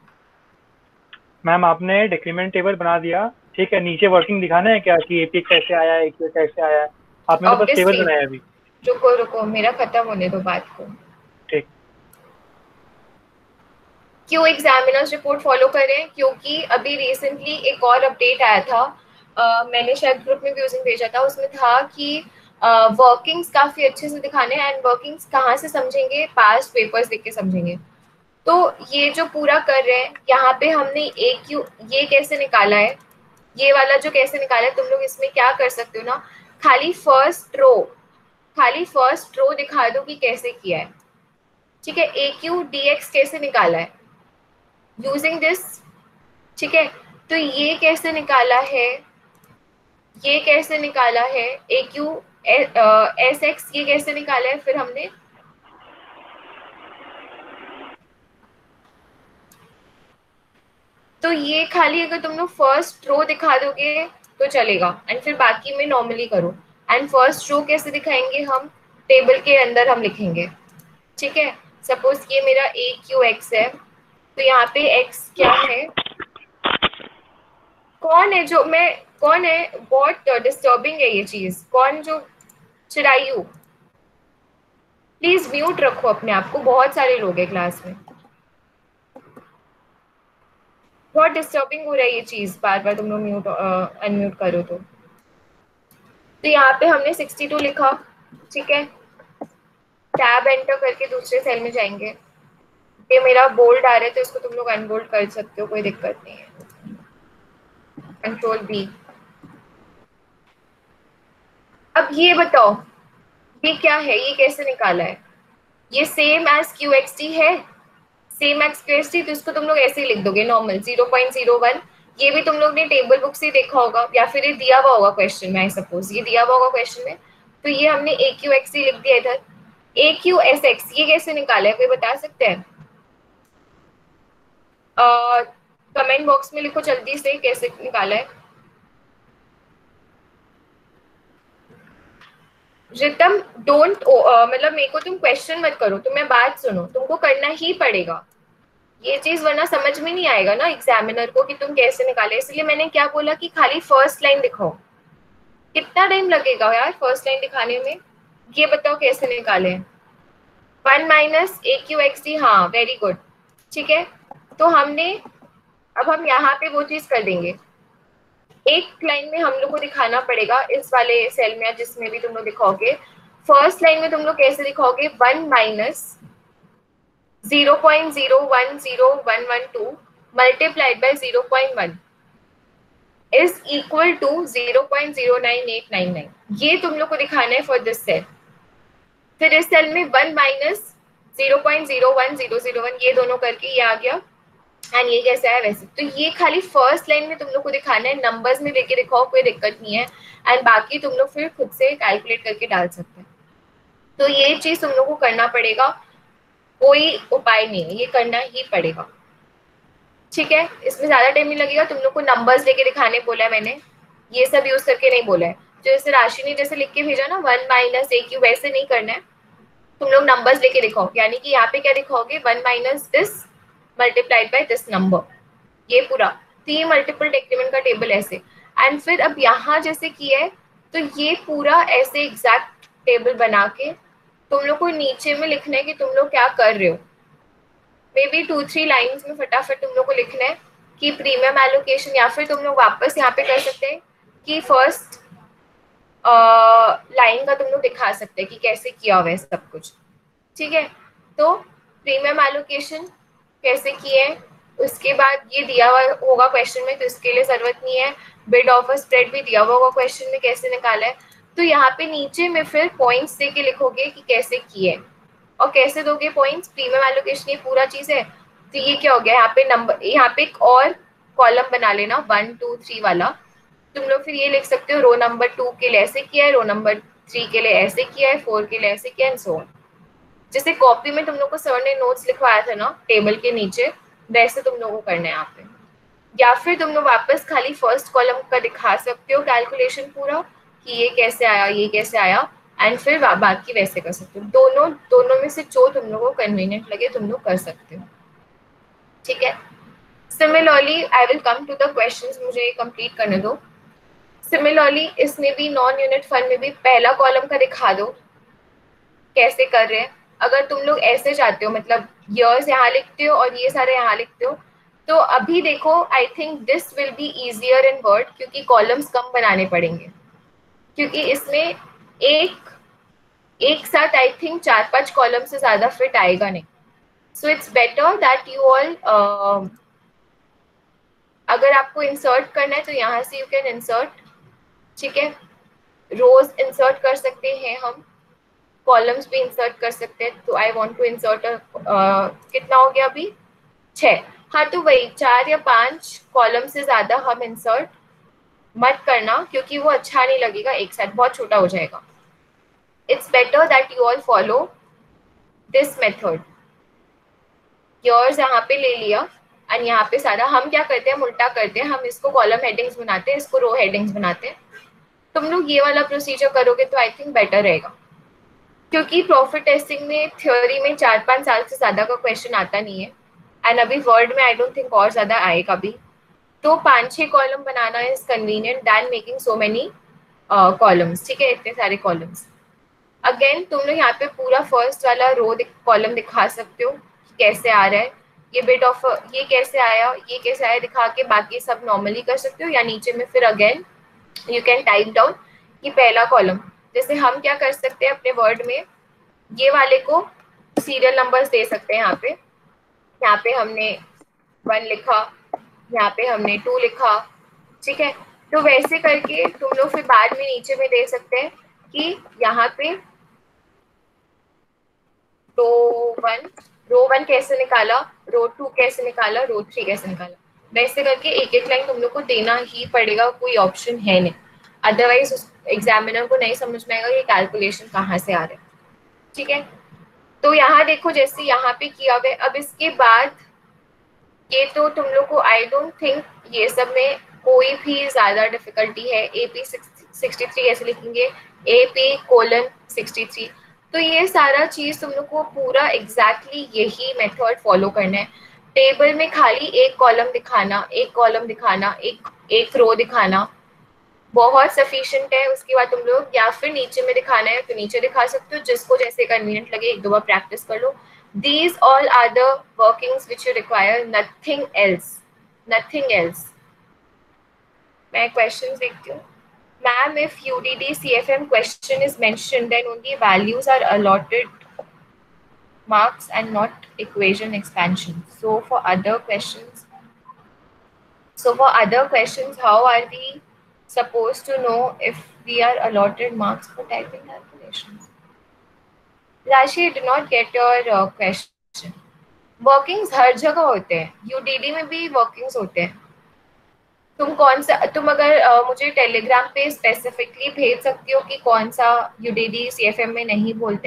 मैम आपने डिक्रीमेंट टेबल बना दिया, ठीक है, नीचे वर्किंग दिखाना है क्या कि एपी कैसे आया है, एपी कैसे आया है? आपने तो बस टेबल बनाया अभी। रुको रुको, मेरा खत्म होने दो बात को। ठीक। क्यों एग्जामिनर्स रिपोर्ट फॉलो करें? क्योंकि अभी रिसेंटली एक और अपडेट आया था, uh, मैंने शायद ग्रुप में भी उस दिन भेजा था, उसमें था कि वर्किंग्स uh, काफ़ी अच्छे से दिखाने, एंड वर्किंग्स कहाँ से समझेंगे? पास्ट पेपर्स देख के समझेंगे। तो ये जो पूरा कर रहे हैं, यहाँ पे हमने ए क्यू ये कैसे निकाला है, ये वाला जो कैसे निकाला है, तुम लोग इसमें क्या कर सकते हो ना, खाली फर्स्ट रो खाली फर्स्ट रो दिखा दो कि कैसे किया है, ठीक है। ए क्यू डी एक्स कैसे निकाला है यूजिंग दिस, ठीक है। तो ये कैसे निकाला है, ये कैसे निकाला है, ए क्यू एस एक्स ये कैसे निकाला है फिर हमने, तो ये खाली अगर तुम लोग फर्स्ट रो दिखा दोगे तो चलेगा, एंड फिर बाकी में नॉर्मली करो। एंड फर्स्ट रो कैसे दिखाएंगे हम? टेबल के अंदर हम लिखेंगे, ठीक है। सपोज ये मेरा ए क्यू एक्स है, तो यहाँ पे एक्स क्या है, कौन है जो मैं कौन है, बहुत डिस्टर्बिंग है ये चीज, कौन जो चिरायू, प्लीज म्यूट रखो अपने आप को, बहुत सारे लोग हैं क्लास में, बहुत डिस्टर्बिंग हो रहा है ये चीज, बार बार तुम लोग म्यूट अनम्यूट करो तो। तो यहाँ पे हमने सिक्सटी टू लिखा, ठीक है, टैब एंटर करके दूसरे सेल में जाएंगे। ये मेरा बोल्ड आ रहा है तो इसको तुम लोग अनबोल्ड कर सकते हो, कोई दिक्कत नहीं है। Control b. अब ये बताओ ये क्या है, ये कैसे निकाला है? ये same as q x t है, same as q x t, तो इसको तुम लोग ऐसे ही लिख दोगे normal zero point zero one. ये भी तुम लोग ने टेबल बुक से देखा होगा, या फिर ये दिया हुआ होगा क्वेश्चन में, आई सपोज ये दिया हुआ होगा क्वेश्चन में, तो ये हमने ए क्यू एक्स टी लिख दिया इधर। ए क्यू एस एक्स ये कैसे निकाला है, कोई बता सकते हैं? कमेंट बॉक्स में लिखो जल्दी से, कैसे निकाला है। रितम डोंट मतलब मेरे को तुम क्वेश्चन मत करो, तुम्हें बात सुनो, तुमको करना ही पड़ेगा ये चीज, वरना समझ में नहीं आएगा ना एग्जामिनर को कि तुम कैसे निकाले। इसलिए मैंने क्या बोला कि खाली फर्स्ट लाइन दिखाओ। कितना टाइम लगेगा यार फर्स्ट लाइन दिखाने में, ये बताओ कैसे निकाले। One minus a q x d, हाँ वेरी गुड, ठीक है। तो हमने अब हम यहाँ पे वो चीज कर देंगे, एक लाइन में हम लोग को दिखाना पड़ेगा इस वाले सेल में जिसमें भी तुम लोग दिखाओगे। फर्स्ट लाइन में तुम लोग कैसे दिखाओगे, one minus zero point zero one zero one one two multiplied by zero point one is equal to zero point zero nine eight nine nine, ये तुम लोग को दिखाना है फॉर दिस सेल। फिर इस सेल में one minus zero point zero one zero zero one, ये दोनों करके ये आ गया, एंड ये कैसा है वैसे। तो ये खाली फर्स्ट लाइन में तुम लोग को दिखाना है, नंबर्स में लेके दिखाओ कोई दिक्कत नहीं है, एंड बाकी तुम लोग फिर खुद से कैलकुलेट करके डाल सकते हैं। तो ये चीज तुम लोग को करना पड़ेगा। कोई उपाय नहीं है, ये करना ही पड़ेगा। ठीक है, इसमें ज्यादा टाइम नहीं लगेगा। तुम लोग को नंबर्स लेके दिखाने बोला है मैंने, ये सब यूज करके नहीं बोला है। जो जैसे राशि ने जैसे लिख के भेजा ना वन माइनस ए क्यू, वैसे नहीं करना है। तुम लोग नंबर्स लेके दिखाओ, यानी कि यहाँ पे क्या दिखाओगे, one minus this multiplied by this number, ये पूरा थ्री मल्टीपल डिक्रीमेंट का टेबल ऐसे। एंड फिर अब यहाँ जैसे किया है तो ये पूरा ऐसे एग्जैक्ट टेबल बना के तुम लोग को नीचे में लिखना है कि तुम लोग क्या कर रहे हो। Maybe two three lines में फटाफट तुम लोग को लिखना है कि प्रीमियम एलोकेशन, या फिर तुम लोग वापस यहाँ पे कर सकते हैं कि फर्स्ट लाइन का तुम लोग दिखा सकते हैं कि कैसे किया हुआ है सब कुछ। ठीक है, तो प्रीमियम एलोकेशन कैसे किए हैं, उसके बाद ये दिया हुआ होगा क्वेश्चन में, तो इसके लिए जरूरत नहीं है। बिड ऑफर स्प्रेड भी दिया हुआ होगा क्वेश्चन में, कैसे निकाला है। तो यहाँ पे नीचे में फिर पॉइंट्स दे के लिखोगे कि कैसे किए, और कैसे दोगे पॉइंट्स, प्रीमियम एलोकेशन ये पूरा चीज है। तो ये क्या हो गया, यहाँ पे नंबर, यहाँ पे एक और कॉलम बना लेना वन टू थ्री वाला। तुम लोग फिर ये लिख सकते हो रो नंबर टू के लिए ऐसे किया है, रो नंबर थ्री के लिए ऐसे किया है, फोर के लिए ऐसे किया है, सो ऑन। जैसे कॉपी में तुम लोग को सर ने नोट्स लिखवाया था ना टेबल के नीचे, वैसे तुम लोगों को करना है यहाँ पे। या फिर तुम लोग वापस खाली फर्स्ट कॉलम का दिखा सकते हो कैलकुलेशन पूरा कि ये कैसे आया, ये कैसे आया, एंड फिर बाकी वैसे कर सकते हो। दोनों दोनों में से जो तुम लोगों को कन्वीनियंट लगे तुम लोग कर सकते हो। ठीक है, similarly I will come to the questions, मुझे कंप्लीट करने दो। सिमिलरली इसमें भी नॉन यूनिट फंड में भी पहला कॉलम का दिखा दो कैसे कर रहे हैं। अगर तुम लोग ऐसे चाहते हो, मतलब ईयर्स यहाँ लिखते हो और ये सारे यहाँ लिखते हो, तो अभी देखो I think this will be easier in Word, क्योंकि कॉलम्स कम बनाने पड़ेंगे, क्योंकि इसमें एक एक साथ आई थिंक चार पांच कॉलम से ज्यादा फिट आएगा नहीं। So it's better that you all, अगर आपको इंसर्ट करना है तो यहाँ से यू कैन इंसर्ट। ठीक है, रोज इंसर्ट कर सकते हैं हम, कॉलम्स भी इंसर्ट कर सकते हैं। तो आई वांट टू इंसर्ट, कितना हो गया अभी, छः। हाँ, तो वही चार या पांच कॉलम से ज्यादा हम इंसर्ट मत करना, क्योंकि वो अच्छा नहीं लगेगा, एक साथ बहुत छोटा हो जाएगा। It's better that you all follow this method. Yours यहाँ पे ले लिया एंड यहाँ पे सारा हम क्या करते हैं, उल्टा करते हैं, हम इसको कॉलम हेडिंग्स बनाते हैं, इसको रो हेडिंग्स बनाते हैं। तुम लोग ये वाला प्रोसीजर करोगे तो आई थिंक बेटर रहेगा, क्योंकि प्रॉफिट टेस्टिंग में थ्योरी में चार पांच साल से ज्यादा का क्वेश्चन आता नहीं है, एंड अभी वर्ड में आई डोंट थिंक और ज्यादा आएगा भी। तो पांच छह कॉलम बनाना is convenient than making so many columns. ठीक है, इतने सारे कॉलम्स। अगेन तुम लोग यहाँ पे पूरा फर्स्ट वाला रो कॉलम दिखा सकते हो कैसे आ रहा है, ये बिट ऑफ ये कैसे आया, ये कैसे आया दिखा के बाकी सब नॉर्मली कर सकते हो, या नीचे में फिर again you can type down कि पहला कॉलम। जैसे हम क्या कर सकते हैं अपने वर्ड में, ये वाले को सीरियल नंबर्स दे सकते हैं। यहाँ पे यहाँ पे हमने वन लिखा, यहाँ पे हमने टू लिखा। ठीक है, तो वैसे करके तुम लोग फिर बाद में नीचे में दे सकते हैं कि यहाँ पे रो वन रो वन कैसे निकाला, रो टू कैसे निकाला, रो थ्री कैसे निकाला, वैसे करके एक एक लाइन तुम लोग को देना ही पड़ेगा, कोई ऑप्शन है नहीं। अदरवाइज एग्जामिनर को नहीं समझ में आएगा ये कैलकुलेशन कहाँ से आ रहा है। ठीक है, तो यहाँ देखो जैसे यहाँ पे किया हुआ है। अब इसके बाद ये तो तुम लोग को आई डोंट थिंक ये सब में कोई भी ज्यादा डिफिकल्टी है। ए पी सिक्सटी थ्री ऐसे लिखेंगे, a p colon sixty three. तो ये सारा चीज तुम लोग को पूरा एग्जैक्टली exactly यही मेथड फॉलो करना है। टेबल में खाली एक कॉलम दिखाना, एक कॉलम दिखाना, एक एक रो दिखाना बहुत सफिशिएंट है। उसके बाद तुम लोग या फिर नीचे में दिखाना है तो नीचे दिखा सकते हो, जिसको जैसे कन्वीनियंट लगे एक दो बार प्रैक्टिस कर लो। These all are the workings which you require, nothing else, nothing else. मैं questions देखती हूँ। Ma'am, if U D D C F M question is mentioned, then only values are allotted marks and not equation expansion. So for other questions, so for other questions, how are we supposed to know if we are allotted marks for typing calculations? राशि, did not get your uh, question. Workings हर जगह होते हैं, UDD में भी workings होते हैं। तुम कौन सा, तुम अगर uh, मुझे टेलीग्राम पे स्पेसिफिकली भेज सकती हो कि कौन सा यूडीडी सीएफएम में नहीं बोलते हैं,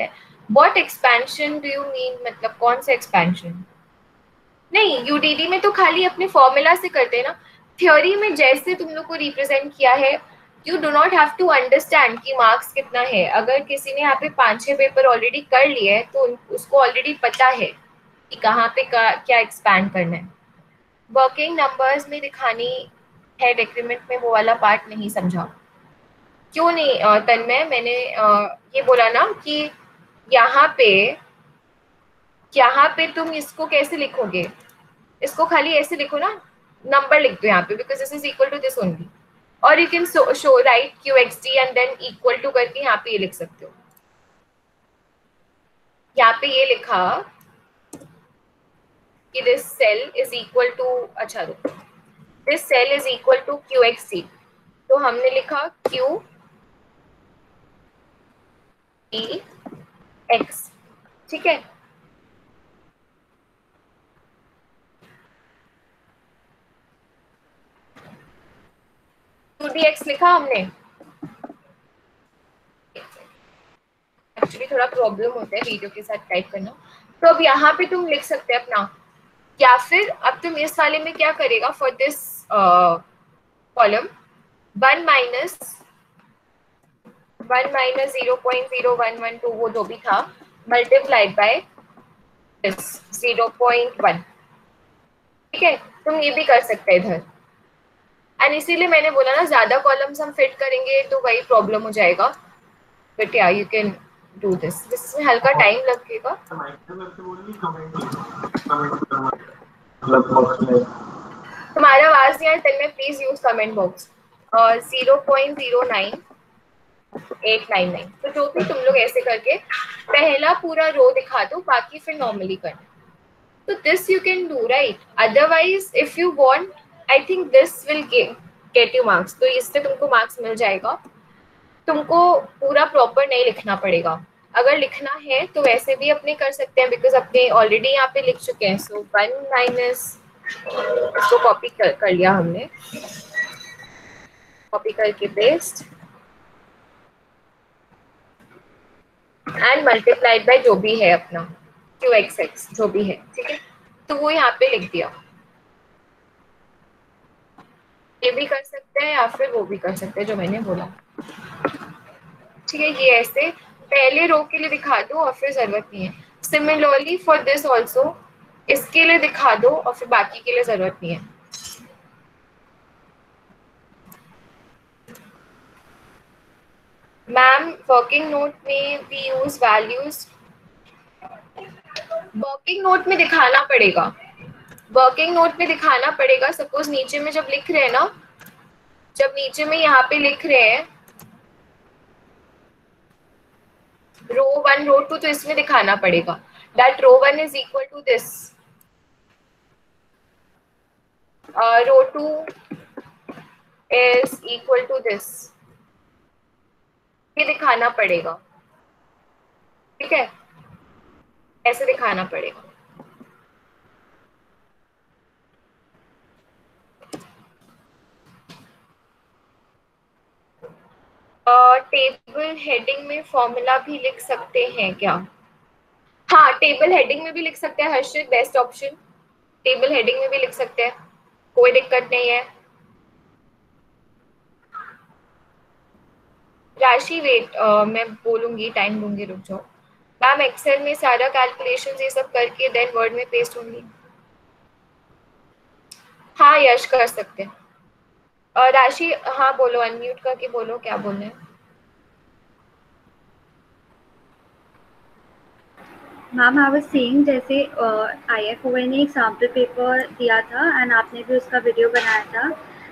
what expansion do you mean, मतलब कौन सा एक्सपेंशन? नहीं, यूडीडी में तो खाली अपने फॉर्मूला से करते हैं ना। थ्योरी में जैसे तुम लोग को रिप्रेजेंट किया है, you do not have to understand कि मार्क्स कितना है। अगर किसी ने यहाँ पे पांच छह पेपर ऑलरेडी कर लिए है तो उसको ऑलरेडी पता है कि कहाँ पे का, क्या एक्सपैंड करना है। वर्किंग नंबर्स में दिखानी है डिक्रीमेंट में, वो वाला पार्ट नहीं समझा। क्यों नहीं तन्मय? मैंने ये बोला ना कि यहाँ पे यहाँ पे तुम इसको कैसे लिखोगे, इसको खाली ऐसे लिखो ना, नंबर लिख दो यहाँ पे, because this is equal to this only. और you can show right q x d and then equal to करके यहाँ पे ये लिख सकते हो। यहाँ पे ये लिखा कि this cell is equal to, अच्छा रुको, this cell is equal to q x d, तो हमने लिखा क्यू ई एक्स, ठीक है। टू डी एक्स लिखा हमने। एक्चुअली थोड़ा प्रॉब्लम होता है वीडियो के साथ टाइप करना। तो अब यहाँ पे तुम लिख सकते हैं अपना, या फिर अब तुम इस वाले में क्या करेगा, for this column one minus one minus zero point zero one one two, वो जो भी था, multiplied by this zero point one, ठीक है। तुम ये भी कर सकते हैं इधर। एंड इसीलिए मैंने बोला ना, ज्यादा कॉलम्स हम फिट करेंगे तो वही प्रॉब्लम हो जाएगा। बट या यू कैन डू दिस, जिसमें हल्का टाइम लगेगा। तुम्हारा आवाज नहीं आया Tanmay, please use comment box. और zero point zero nine eight nine nine, तो जो भी तुम लोग ऐसे करके पहला पूरा रो दिखा दो, बाकी फिर नॉर्मली करना। तो this you can do right. Otherwise if you want, I think this will get you marks, तो इससे तुमको मार्क्स मिल जाएगा। तुमको पूरा प्रॉपर नहीं लिखना पड़ेगा। अगर लिखना है तो वैसे भी अपने कर सकते हैं, बिकॉज अपने ऑलरेडी यहाँ पे लिख चुके हैं। सो वन माइनस, इसको कॉपी कर, कर लिया हमने, कॉपी करके पेस्ट एंड मल्टीप्लाइड बाय जो भी है अपना क्यू एक्स एक्स जो भी है, ठीक है। तो वो यहाँ पे लिख दिया। ये भी कर सकते हैं या फिर वो भी कर सकते हैं जो मैंने बोला, ठीक है। ये ऐसे पहले रो के लिए दिखा दो और फिर जरूरत नहीं है। सिमिलरली फॉर दिस ऑल्सो, इसके लिए दिखा दो और फिर बाकी के लिए जरूरत नहीं है। मैम वर्किंग नोट में भी यूज वैल्यूज, वर्किंग नोट में दिखाना पड़ेगा, वर्किंग नोट में दिखाना पड़ेगा। सपोज नीचे में जब लिख रहे हैं ना, जब नीचे में यहाँ पे लिख रहे हैं रो वन रो टू, तो इसमें दिखाना पड़ेगा that row one is equal to this, row two is equal to this, ये दिखाना पड़ेगा, ठीक है। ऐसे दिखाना पड़ेगा। टेबल uh, हेडिंग में फॉर्मूला भी लिख सकते हैं क्या? हाँ, टेबल हेडिंग में भी लिख सकते हैं Harshit, best option. Table heading में भी लिख सकते हैं, कोई दिक्कत नहीं है। राशि वेट, uh, मैं बोलूंगी, टाइम दूंगी, रुक जाओ। मैम एक्सेल में सारा कैलकुलेशन ये सब करके देन वर्ड में पेस्ट होंगी। हाँ यश कर सकते हैं। uh, राशि हाँ बोलो, अनम्यूट करके बोलो क्या बोलना है। मैम आई वाज सेइंग, जैसे आई एफ ओ ए ने एक सैम्पल पेपर दिया था एंड आपने भी उसका वीडियो बनाया था,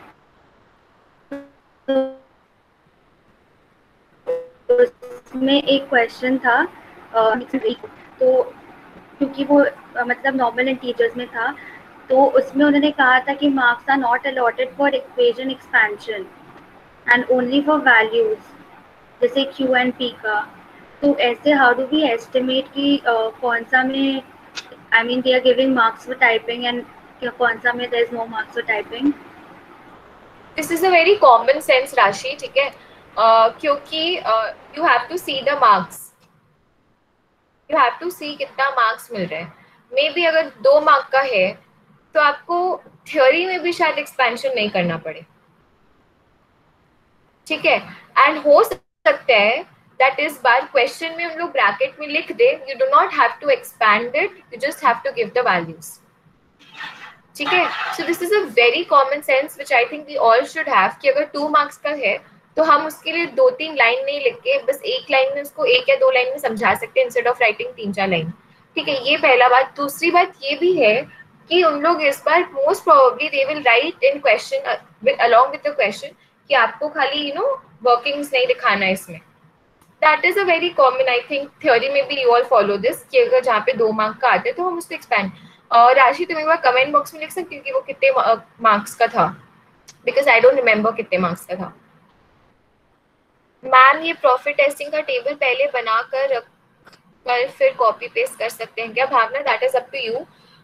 तो उसमें एक क्वेश्चन था uh, तो क्योंकि वो uh, मतलब नॉर्मल इंटीजर्स में था, तो उसमें उन्होंने कहा था कि marks are not allotted for equation expansion and only for values, जैसे क्यू एंड पी का। तो ऐसे हाउ डू वी एस्टिमेट कि uh, कौन सा में, I mean they are giving marks for typing and कौन सा में there is no marks for typing? This is a very common sense Rashi, ठीक है, uh, क्योंकि you have to see the marks. You have to सी कितना marks मिल रहा है। May be अगर दो मार्क का है तो आपको थ्योरी में भी शायद एक्सपेंशन नहीं करना पड़े, ठीक है। एंड हो सकता है दैट इस बार क्वेश्चन में हम लोग ब्रैकेट में लिख दे, you do not have to expand it, you just have to give the values, ठीक है। So this is a very common sense which I think we all should have, कि अगर टू मार्क्स का है तो हम उसके लिए दो तीन लाइन नहीं लिख के बस एक लाइन में उसको एक या दो लाइन में समझा सकते हैं इंस्टेड ऑफ राइटिंग तीन चार लाइन, ठीक है। ये पहला बात। दूसरी बात ये भी है कि उन लोग इस बार most probably they will write in question along with the question कि आपको खाली यू नो वर्किंग्स नहीं दिखाना है इसमें। That is a very common, I think theory में भी यू ऑल फॉलो दिस, कि अगर जहाँ पे दो मार्क का आते हैं तो हम उसको एक्सपैंड। और राशि तुम एक बार कमेंट बॉक्स में लिख सकती हो कि वो कितने मार्क्स का था, बिकॉज आई डोंट रिमेम्बर कितने मार्क्स का था। मैम ये प्रॉफिट टेस्टिंग का टेबल पहले बना कर रख कर फिर कॉपी पेस्ट कर सकते हैं क्या? Bhavna, that is up to you.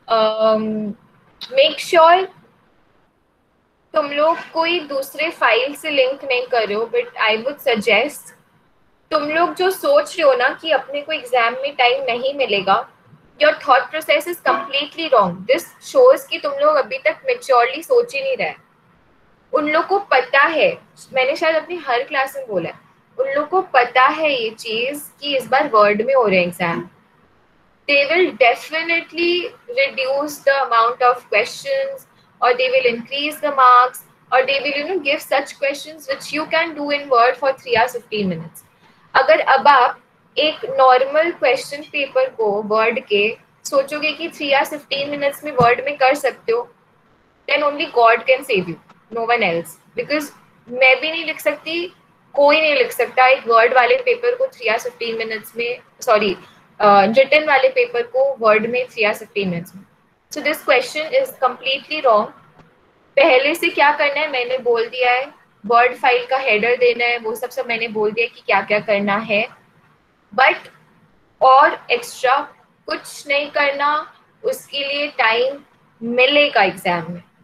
Make sure तुम लोग कोई दूसरे फाइल से लिंक नहीं कर रहे हो, बट आई वुड सजेस्ट तुम लोग जो सोच रहे हो ना कि अपने को एग्जाम में टाइम नहीं मिलेगा, your thought process is completely wrong. This shows कि तुम लोग अभी तक मेच्योरली सोच ही नहीं रहे। उन लोग को पता है, मैंने शायद अपनी हर क्लास में बोला है, उन लोग को पता है ये चीज कि इस बार वर्ड में हो रहे हैं exam. They will definitely reduce the amount of questions, or they will increase the marks, or they will you know give such questions which you can do in word for three hours fifteen minutes. अगर अब आप एक normal question paper को word के सोचोगे कि three hours fifteen minutes में word में कर सकते हो, then only God can save you, no one else. Because मैं भी नहीं लिख सकती, कोई नहीं लिख सकता एक वर्ड वाले पेपर को थ्री आवर्स फिफ्टीन मिनट्स में, सॉरी रिटन वाले पेपर को वर्ड में थ्री आवर्स फिफ्टीन मिनट्स में। So this question is completely wrong. पहले से क्या करना है मैंने बोल दिया है, वर्ड फाइल का हेडर देना है, वो सब सब मैंने बोल दिया कि क्या क्या करना है, बट और एक्स्ट्रा कुछ नहीं करना। उसके लिए टाइम मिलेगा एग्जाम में।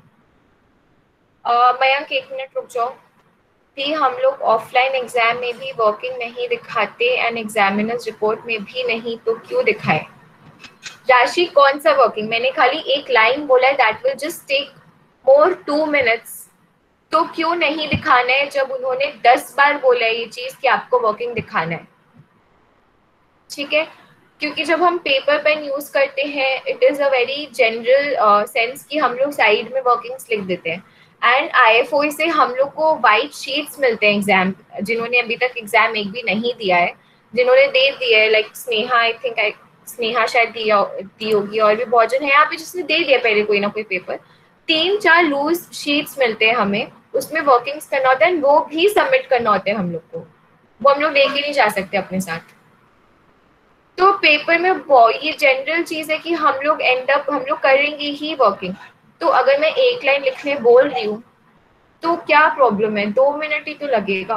मयंक एक मिनट रुक जाओ कि हम लोग ऑफलाइन एग्जाम में भी वर्किंग नहीं दिखाते एंड एग्जामिनर्स रिपोर्ट में भी नहीं, तो क्यों दिखाए? राशि कौन सा वर्किंग? मैंने खाली एक लाइन बोला है, that will just take more two minutes. तो क्यों नहीं दिखाना है जब उन्होंने दस बार बोला है ये चीज कि आपको वर्किंग दिखाना है, ठीक है। क्योंकि जब हम पेपर पेन यूज करते हैं it is a very general sense कि हम लोग साइड में वर्किंग्स लिख देते हैं। एंड आईएफओ से हम लोग को वाइट शीट्स मिलते हैं एग्जाम, जिन्होंने अभी तक एग्जाम एक भी नहीं दिया है, जिन्होंने दे दिया है like Sneha, I think I Sneha शायद दिया दी होगी, और भी बहुत जन है यहाँ पे जिसने दे दिया पहले कोई ना कोई पेपर। तीन चार लूज शीट्स मिलते हैं हमें, उसमें वर्किंग्स करना होता है, वो भी सबमिट करना होता है हम लोग को, वो हम लोग लेके नहीं जा सकते अपने साथ। तो पेपर में ये जनरल चीज है कि हम लोग एंड अप हम लोग करेंगे ही वर्किंग। तो अगर मैं एक लाइन लिखने बोल रही हूँ तो क्या प्रॉब्लम है, दो मिनट ही तो लगेगा।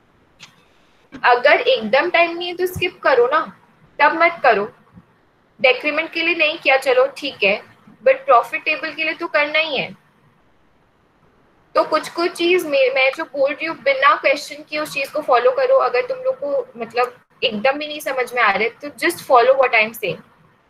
अगर एकदम टाइम नहीं है तो स्किप करो ना, तब मत करो। डेक्रीमेंट के लिए नहीं किया चलो ठीक है, बट प्रॉफिट टेबल के लिए तो करना ही है। तो कुछ कुछ चीज में मैं जो बोल रही हूँ बिना क्वेश्चन की उस चीज को फॉलो करो। अगर तुम लोग को मतलब एकदम भी नहीं समझ में आ रहे तो just follow what I am saying.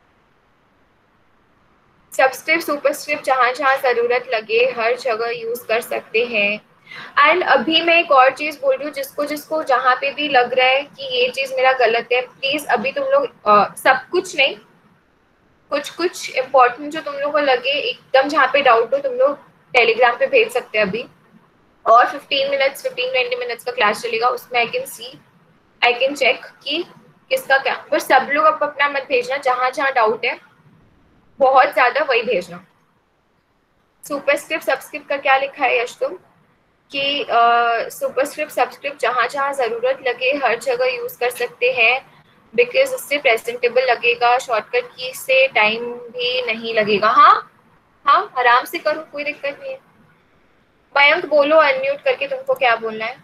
Subscript superscript जहाँ जहाँ जरूरत लगे हर जगह यूज कर सकते हैं। एंड अभी मैं एक और चीज बोल रही हूँ, जिसको जिसको जहाँ पे भी लग रहा है कि ये चीज मेरा गलत है, प्लीज अभी तुम लोग सब कुछ नहीं, कुछ कुछ इम्पोर्टेंट जो तुम लोग को लगे एकदम जहाँ पे डाउट हो तुम लोग टेलीग्राम पे भेज सकते हैं अभी। और fifteen minutes fifteen twenty minutes का क्लास चलेगा, उसमें I can see I can check कि किसका क्या। पर सब लोग अब अपना मत भेजना, जहाँ जहाँ डाउट है बहुत ज्यादा वही भेजना। सुपरस्क्रिप्ट सबस्क्रिप्ट का क्या लिखा है यश तुम कि सुपरस्क्रिप्ट सबस्क्रिप्ट जहाँ जहाँ जरूरत लगे हर जगह यूज कर सकते हैं, बिकॉज उससे प्रेजेंटेबल लगेगा, शॉर्टकट की से टाइम भी नहीं लगेगा। हाँ हाँ आराम से करो, कोई दिक्कत नहीं है। मयंक बोलो अनम्यूट करके तुमको क्या बोलना है।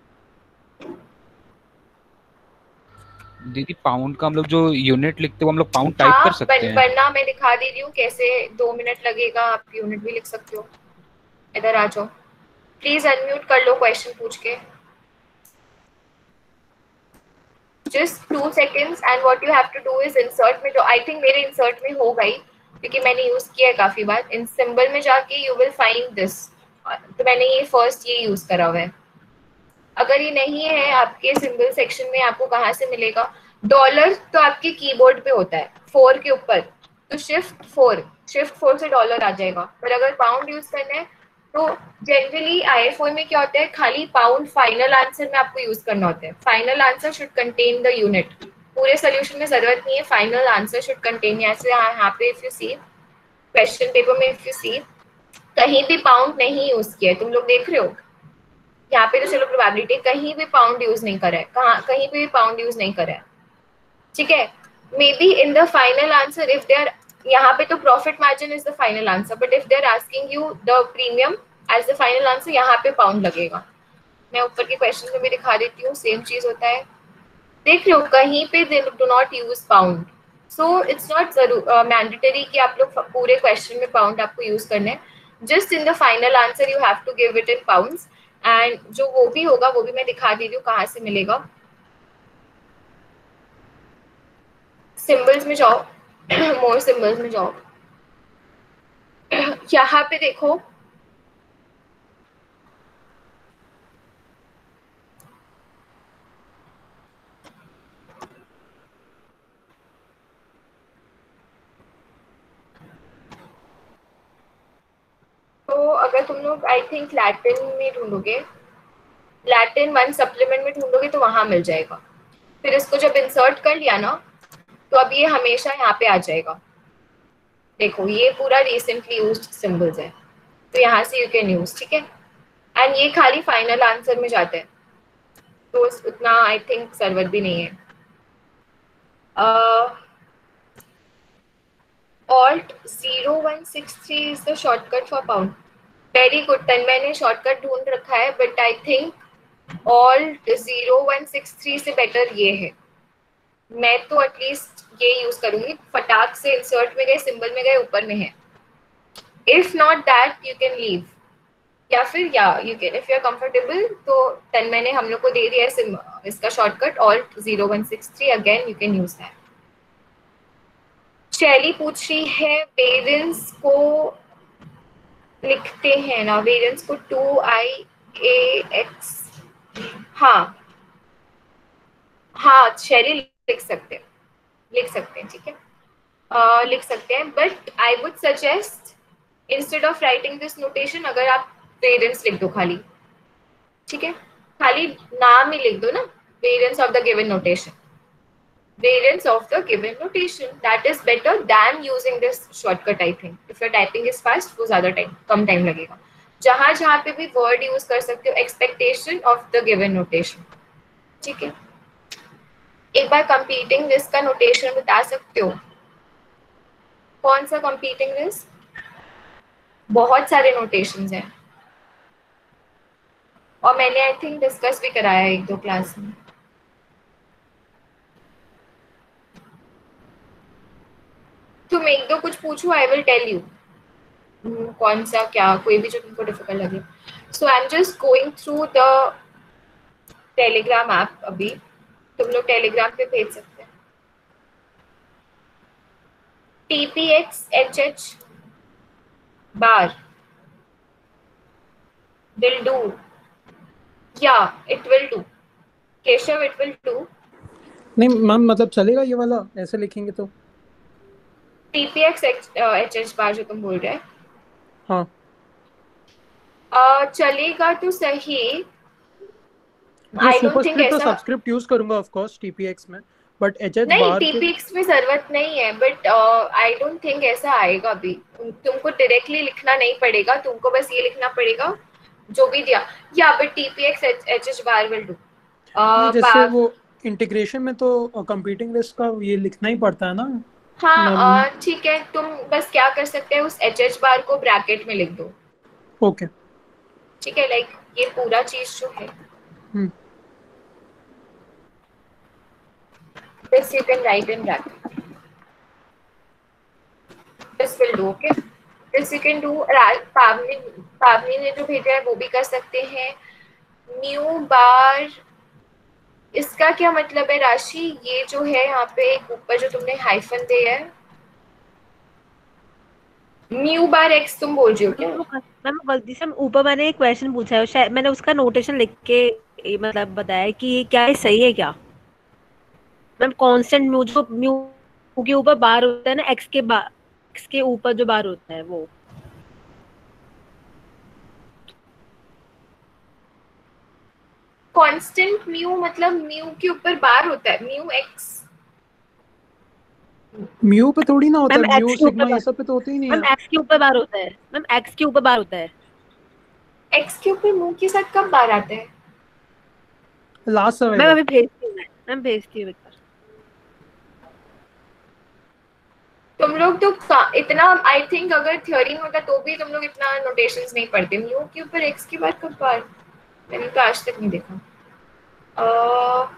दीदी पाउंड का हम लोग जो यूनिट लिखते हैं हम लोग पाउंड टाइप हाँ, कर सकते हैं? वरना मैं दिखा दे रही हूँ कैसे दो मिनट लगेगा, आप यूनिट भी लिख सकते हो। इधर आ जाओ प्लीज, अनम्यूट कर लो क्वेश्चन पूछ के। just two seconds and what you have to do is insert में, जो I think मेरे insert में हो गई क्योंकि मैंने use किया है काफी बार. In symbol में जाके you will find this. तो मैंने ये first ये use करा हुआ है. अगर ये नहीं है आपके सिंबल सेक्शन में, आपको कहाँ से मिलेगा? डॉलर तो आपके कीबोर्ड पे होता है फोर के ऊपर, तो शिफ्ट फोर शिफ्ट फोर से डॉलर आ जाएगा. पर अगर पाउंड यूज करना है तो जनरली आईएफओ में क्या होता है, खाली पाउंड फाइनल आंसर में आपको यूज करना होता है. Final answer should contain the unit. पूरे सोल्यूशन में जरूरत नहीं है, फाइनल आंसर शुड कंटेन. ऐसे यहाँ पे if you see question paper में, इफ यू सी कहीं भी पाउंड नहीं यूज किया है, तुम लोग देख रहे हो यहाँ पे तो चलो प्रोबेबिलिटी, कहीं भी पाउंड यूज नहीं करा है, कहाँ कहीं पे भी पाउंड यूज नहीं करा है. ठीक है, maybe in the final answer if they are, यहाँ पे तो profit margin is the final answer, but if they are asking you the premium as the final answer, यहाँ पे पाउंड लगेगा. मैं ऊपर के क्वेश्चन में भी दिखा देती हूँ, सेम चीज होता है. देख रहे हो कहीं पे they do not use pound. So it's not जरूर मैंडेटरी कि आप लोग पूरे क्वेश्चन में पाउंड आपको यूज करना है. Just in the final answer you have to give it in pounds. And जो वो भी होगा वो भी मैं दिखा दे रही हूँ कहाँ से मिलेगा. सिंबल्स में जाओ, मोर सिंबल्स में जाओ, यहाँ पे देखो तो अगर तुम लोग आई थिंक लैटिन में ढूंढोगे, लैटिन वन सप्लीमेंट में ढूंढोगे तो वहां मिल जाएगा. फिर इसको जब इंसर्ट कर लिया ना तो अब ये हमेशा यहाँ पे आ जाएगा. देखो ये पूरा रिसेंटली यूज्ड सिंबल्स है, तो यहाँ से यू कैन यूज. ठीक है, एंड ये खाली फाइनल आंसर में जाते हैं, तो उतना आई थिंक जरूरत भी नहीं है. Alt zero one six three is the shortcut for pound. Very good Tan, मैंने शॉर्टकट ढूंढ रखा है, but I think alt zero one six three से बेटर ये है. मैं तो एटलीस्ट ये यूज करूंगी. फटाक से इंसर्ट में गए, सिंबल में गए, ऊपर में है. If not that you can leave, या फिर या you can if you are comfortable. तो तन मैंने हम लोग को दे दिया है इसका shortcut alt zero one six three. Again you can use that. Shaili पूछ रही है पेरेंट्स को लिखते हैं ना, वेरिएंस को टू आई ए एक्स. हाँ हाँ शैली लिख सकते हैं, लिख सकते हैं. ठीक है, uh, लिख सकते हैं, but I would suggest instead of writing this notation, अगर आप वेरिएंस लिख दो खाली. ठीक है, खाली नाम ही लिख दो ना, variance of the given notation, variance of the given notation. That is better than using this shortcut. I think if your typing is fast, वो ज़्यादा टाइम कम टाइम लगेगा. जहाँ जहाँ पे भी word use कर सकते हो, expectation of the given notation. ठीक है, एक बार competing list का notation बता सकते हो? कौन सा competing list? बहुत सारे notations हैं और मैंने I think discuss भी कराया एक दो क्लास में. तुम एक दो कुछ पूछो, आई विल टेल यू कौन सा क्या, कोई भी जो तुमको डिफिकल्ट लगे. So I am just going through the Telegram app. अभी तुम लोग टेलीग्राम पे भेज सकते हैं. T P X H H bar will do, या it will do. Keshav it will do. नहीं मैम, मतलब चलेगा ये वाला ऐसे लिखेंगे तो? टीपीएक्स एच एच बार जो तुम बोल रहे हैं, हाँ uh, चलेगा तो सही. आई डोंट थिंक ऐसा सबस्क्रिप्ट यूज करूंगा ऑफ कोर्स टीपीएक्स में, बट एचएच नहीं, बार टीपीएक्स में जरूरत नहीं है, बट आई डोंट थिंक ऐसा आएगा अभी. तुमको डायरेक्टली लिखना नहीं पड़ेगा, तुमको बस ये लिखना पड़ेगा जो भी दिया. या but TPX H H bar will do. जैसे वो इंटीग्रेशन में तो कंप्यूटिंग लिस्ट का ये लिखना ही पड़ता है ना. हाँ ठीक है, तुम बस क्या कर सकते हैं, उस एच एच बार को ब्रैकेट में लिख दो. ओके ठीक है, लाइक ये पूरा चीज जो है this you can write in bracket. This will do. Okay, this you can do. पावनी पावनी ने जो भेजा है वो भी कर सकते हैं. न्यू बार इसका क्या मतलब है राशि? ये जो है यहाँ पे एक ऊपर जो तुमने हाइफन दिया है, म्यू बार एक्स तुम बोल रही हो क्या? मैम गलती से ऊपर मैंने एक क्वेश्चन पूछा है, शायद मैंने उसका नोटेशन लिख के ये मतलब बताया कि ये क्या, ये सही है क्या? मैम कांस्टेंट म्यू जो म्यू के ऊपर बार होता है ना, एक्स के बार एक्स के ऊपर जो बार होता है वो। कांस्टेंट म्यू मतलब म्यू के ऊपर बार होता है, म्यू एक्स। म्यू पे थोड़ी ना होता है, मैम म्यू एक्स के सिग्मा ऊपर ये सब पे तो होते ही नहीं मैम है। एक्स के ऊपर बार होता है, मैम एक्स के ऊपर बार होता है। एक्स के ऊपर म्यू के साथ कब बार आता है? लास्ट सवाल मैम है। अभी भेजती हूँ, मैं मैम भेजती हूँ एक बार। तुम लोग तो का- इतना आई थिंक अगर थ्योरी में होता तो भी तुम लोग इतना नोटेशंस नहीं पढ़ते। म्यू के ऊपर एक्स के बाद कब बार? मैंने तो आज तक नहीं देखा। अह,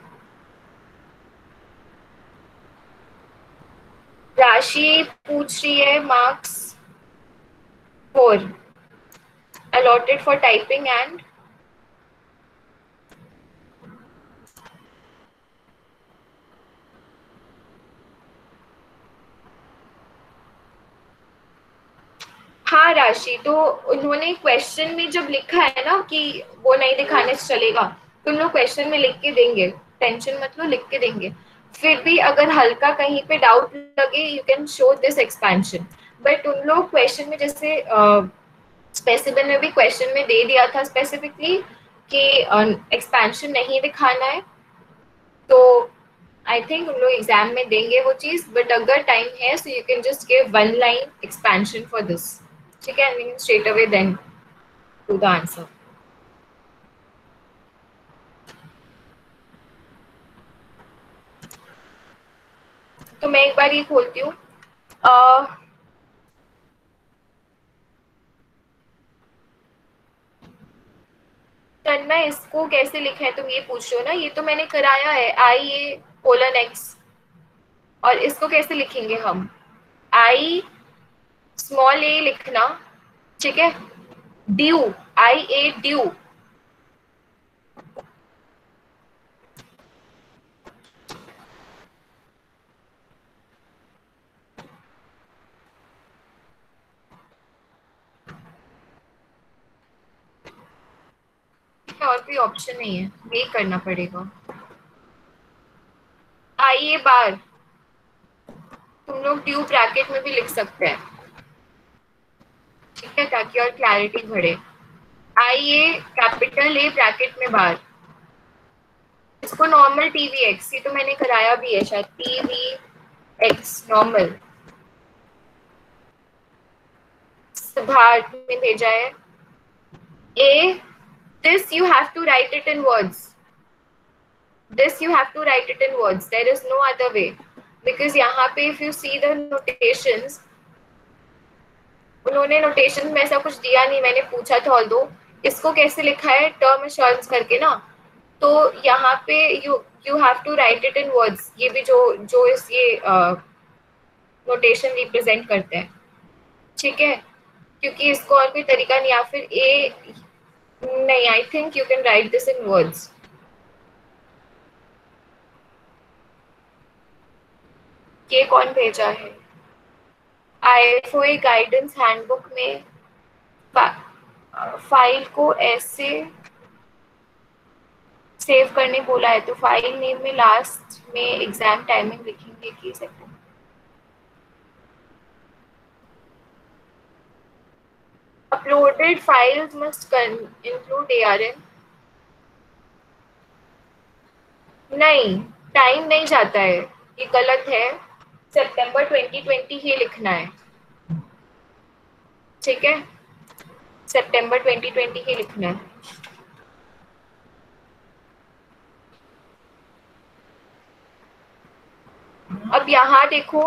राशि पूछ रही है marks for allotted for typing and हाँ राशि, तो उन्होंने क्वेश्चन में जब लिखा है ना कि वो नहीं दिखाने से चलेगा, तुम लोग क्वेश्चन में लिख के देंगे, टेंशन मत लो, लिख के देंगे। फिर भी अगर हल्का कहीं पे डाउट लगे you can show this expansion. But उन लोग क्वेश्चन में जैसे स्पेसिफिक में भी क्वेश्चन में दे दिया था स्पेसिफिकली कि एक्सपेंशन नहीं दिखाना है, तो आई थिंक उन लोग एग्जाम में देंगे वो चीज। बट अगर टाइम है so you can just give one line expansion for this, ठीक है, and straight away then to the answer. तो मैं एक बार ये खोलती हूँ। तन्मय इसको कैसे लिखा है तुम ये पूछ रहे हो ना? ये तो मैंने कराया है, आई ए कोलन एक्स। और इसको कैसे लिखेंगे हम? आई स्मॉल ए लिखना, ठीक है, ड्यू, आई ए ड्यू, और कोई ऑप्शन नहीं है, ये करना पड़ेगा। आई ए बार तुम लोग ड्यू ब्रैकेट में भी लिख सकते हैं, ठीक है, ताकि और क्लैरिटी बढ़े। आई ए कैपिटल ए ब्रैकेट में बार, इसको नॉर्मल टीवी एक्स, ये तो मैंने कराया भी है शायद, टीवी एक्स नॉर्मल सिद्धार्थ ने भेजा है। ए this you have to write it in words, this you have to write it in words, there is no other way, because यहाँ पे if you see the notations, उन्होंने notations में ऐसा कुछ दिया नहीं, मैंने पूछा था although इसको कैसे लिखा है term assurance करके ना, तो यहाँ पे you you have to write it in words, ये भी जो जो इस ये notation represent करते हैं, ठीक है, क्योंकि इसको और कोई तरीका नहीं, या फिर ए नहीं, I think you can write this in words. ये कौन भेजा है? I F O A guidance handbook में फा, फाइल को ऐसे सेव करने बोला है, तो फाइल नेम में लास्ट में एग्जाम टाइमिंग लिखेंगे कि second. Uploaded files must include A R N. नहीं, टाइम नहीं जाता है, ये गलत है, सितंबर ट्वेंटी ट्वेंटी ही लिखना है, ठीक है, सितंबर ट्वेंटी ट्वेंटी ही लिखना है। अब यहाँ देखो,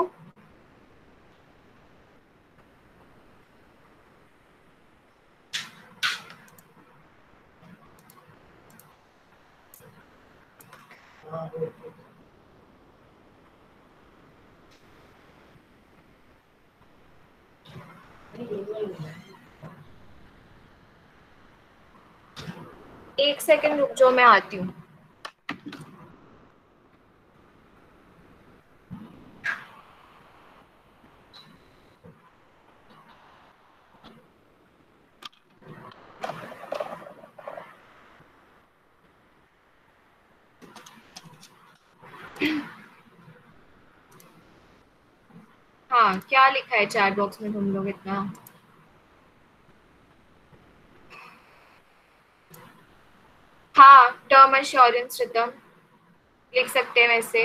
एक सेकंड रुक जाओ, मैं आती हूँ। हाँ, क्या लिखा है चैट बॉक्स में तुम लोग इतना? हाँ, टर्म एश्योरेंस रितम लिख सकते हैं वैसे।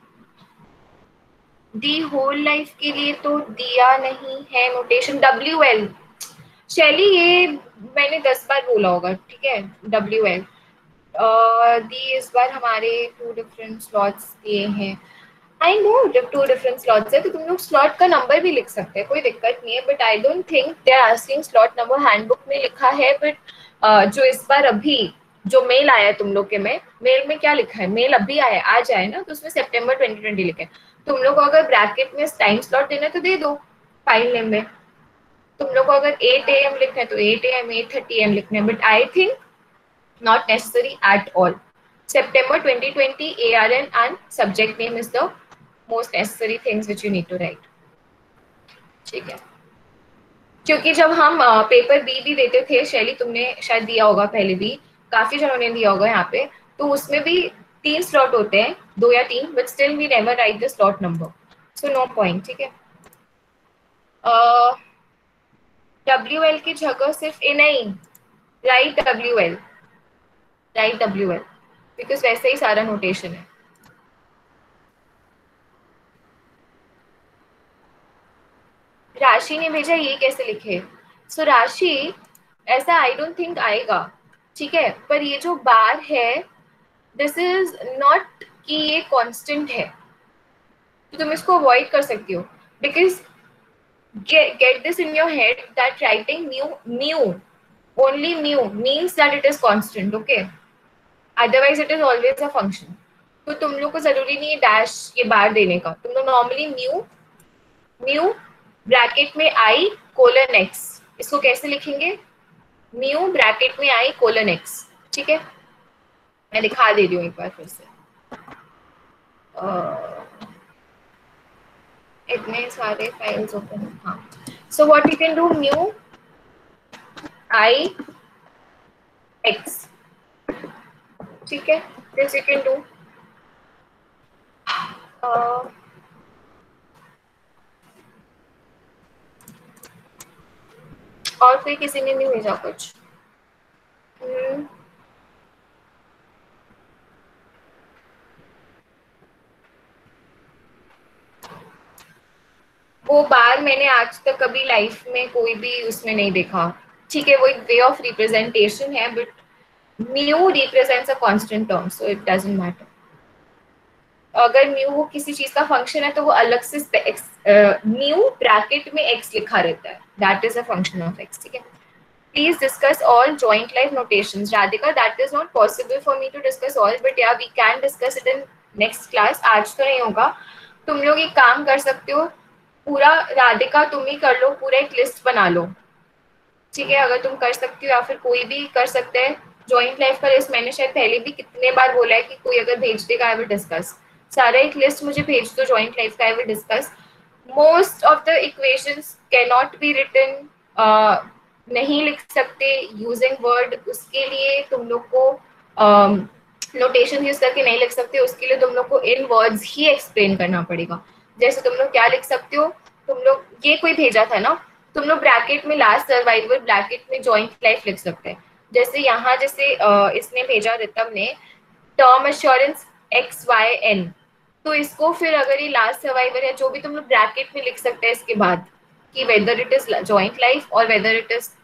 दी होल लाइफ के लिए तो दिया नहीं है नोटेशन। डब्ल्यू एल शैली, ये मैंने दस बार बोला होगा, ठीक है। डब्ल्यू एल दी इस बार हमारे टू डिफरेंट स्लॉट्स दिए हैं। आई नो जब टू डिफरेंट स्लॉट्स है तो तुम लोग स्लॉट का नंबर भी लिख सकते हैं, कोई दिक्कत नहीं है, but I don't think they are asking slot number. Handbook में लिखा है, बट uh, जो इस बार अभी जो मेल आया है तुम लोग के में, मेल में क्या लिखा है? मेल अभी आया, आज आया ना, तो उसमें सितंबर ट्वेंटी ट्वेंटी लिखा है। तुम लोग को अगर ब्रैकेट में टाइम स्लॉट देना है तो दे दो फाइल नेम में। तुम लोग को अगर एट ए एम लिखना है तो eight A M eight thirty M लिखना है, but I think not necessary at all. September twenty twenty A R N and subject name is the most necessary things which you need to write. ठीक है, क्योंकि जब हम paper B भी देते थे, शैली तुमने शायद दिया होगा पहले भी, काफी जनों ने दिया होगा यहाँ पे, तो उसमें भी तीन स्लॉट होते हैं, दो या तीन, but still we never write the slot number, so no point. ठीक है, डब्ल्यू एल की जगह सिर्फ ए नहीं, write W L, write W L, because वैसे ही सारा नोटेशन है। राशि ने भेजा ये कैसे लिखे? सो so, राशि ऐसा आई डोंट थिंक आएगा, ठीक है, पर ये जो बार है दिस इज नॉट कि ये कांस्टेंट है, तो तुम इसको अवॉइड कर सकती हो, because get this in your head that writing mu mu only mu means that it is constant, okay, otherwise it is always a function. तो तुम लोग को जरूरी नहीं है डैश ये बार देने का, तुम लोग नॉर्मली म्यू म्यू ब्रैकेट में आई कोलन एक्स, इसको कैसे लिखेंगे? म्यू ब्रैकेट में आई कोलन एक्स, ठीक है, मैं दिखा दे रही हूँ एक बार फिर से। uh, इतने सारे फाइल्स ओपन हैं, हाँ। So what you can do, mu I X, ठीक है, दिस यू कैन डू। और कोई किसी ने नहीं भेजा कुछ? hmm. वो बार मैंने आज तक कभी लाइफ में कोई भी उसमें नहीं देखा, ठीक है, वो एक वे ऑफ रिप्रेजेंटेशन है, but mu represents a constant term, so it doesn't matter. अगर म्यू वो किसी चीज का फंक्शन है तो वो अलग से म्यू ब्रैकेट में एक्स लिखा रहता है, that is a function of X, ठीक है। Please discuss all joint life notations. Radhika, that is not possible for me to discuss all, but या we can discuss it in next class, आज तो नहीं होगा। तुम लोग एक काम कर सकते हो, पूरा राधिका तुम ही कर लो, पूरा एक लिस्ट बना लो, ठीक है, अगर तुम कर सकती हो, या फिर कोई भी कर सकते हैं। जॉइंट लाइफ का लिस्ट मैंने शायद पहले भी कितने बार बोला है कि कोई अगर भेज देगा आई विल डिस्कस, सारा एक लिस्ट मुझे भेज दो जॉइंट लाइफ का, I will discuss. Most of the equations can not be written, नहीं लिख सकते यूजिंग वर्ड, उसके लिए तुम लोग को नोटेशन यूज करके नहीं लिख सकते, उसके लिए तुम लोग को इन वर्ड्स ही एक्सप्लेन करना पड़ेगा। जैसे तुम लोग क्या लिख सकते हो, तुम लोग ये कोई भेजा था ना, तुम लोग ब्रैकेट में लास्ट सर्वाइवल ब्रैकेट में जॉइंट लाइफ लिख सकते हैं। जैसे यहाँ जैसे uh, इसने भेजा रितम ने term assurance X Y N, तो इसको फिर अगर ये लास्ट सर्वाइवर है जो भी तुम लोग ब्रैकेट में लिख सकते हैं इसके बाद कि whether it is joint life और whether it is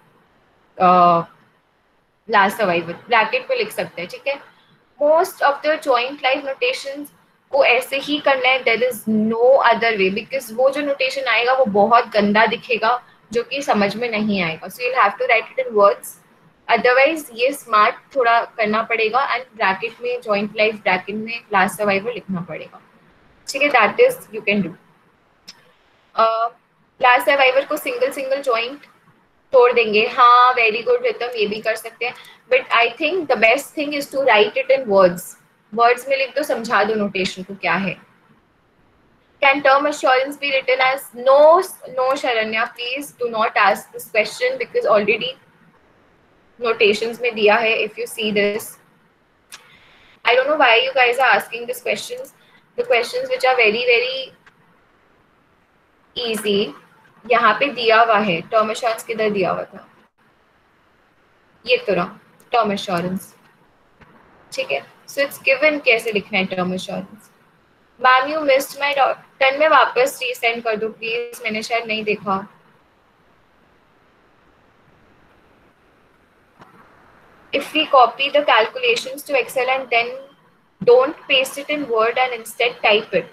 last survivor, bracket में लिख सकते हैं, ठीक है। Most of the joint life notations को ऐसे ही करना है, there is no other way, because वो जो नोटेशन आएगा वो बहुत गंदा दिखेगा जो कि समझ में नहीं आएगा, so you have to write it in words, otherwise ये स्मार्ट थोड़ा करना पड़ेगा एंड ब्रैकेट में जॉइंट लाइफ ब्रैकेट में लास्ट सर्वाइवर लिखना पड़ेगा, ठीक है, that is you can do. Last survivor को सिंगल सिंगल जॉइंट तोड़ देंगे, हाँ वेरी गुड रितम, ये भी कर सकते हैं, but I think the best thing is to write it in words, words में लिख दो, समझा दो नोटेशन को क्या है। Can term assurance be written as no? No, Sharanya, please do not ask this question because already notations में दिया है. If you see this, I don't know why you guys are asking these questions. The questions which are very very easy यहाँ पे दिया हुआ है। Term assurance किधर दिया हुआ था, ये तो रहा टर्म एश्योरेंस, ठीक है। सो इट्स गिवन कैसे लिखना है term assurance. Ma'am you missed my turn में वापस रीसेंड कर दो प्लीज, मैंने शायद नहीं देखा। If we copy the calculations to Excel and then don't paste it in Word and instead type it,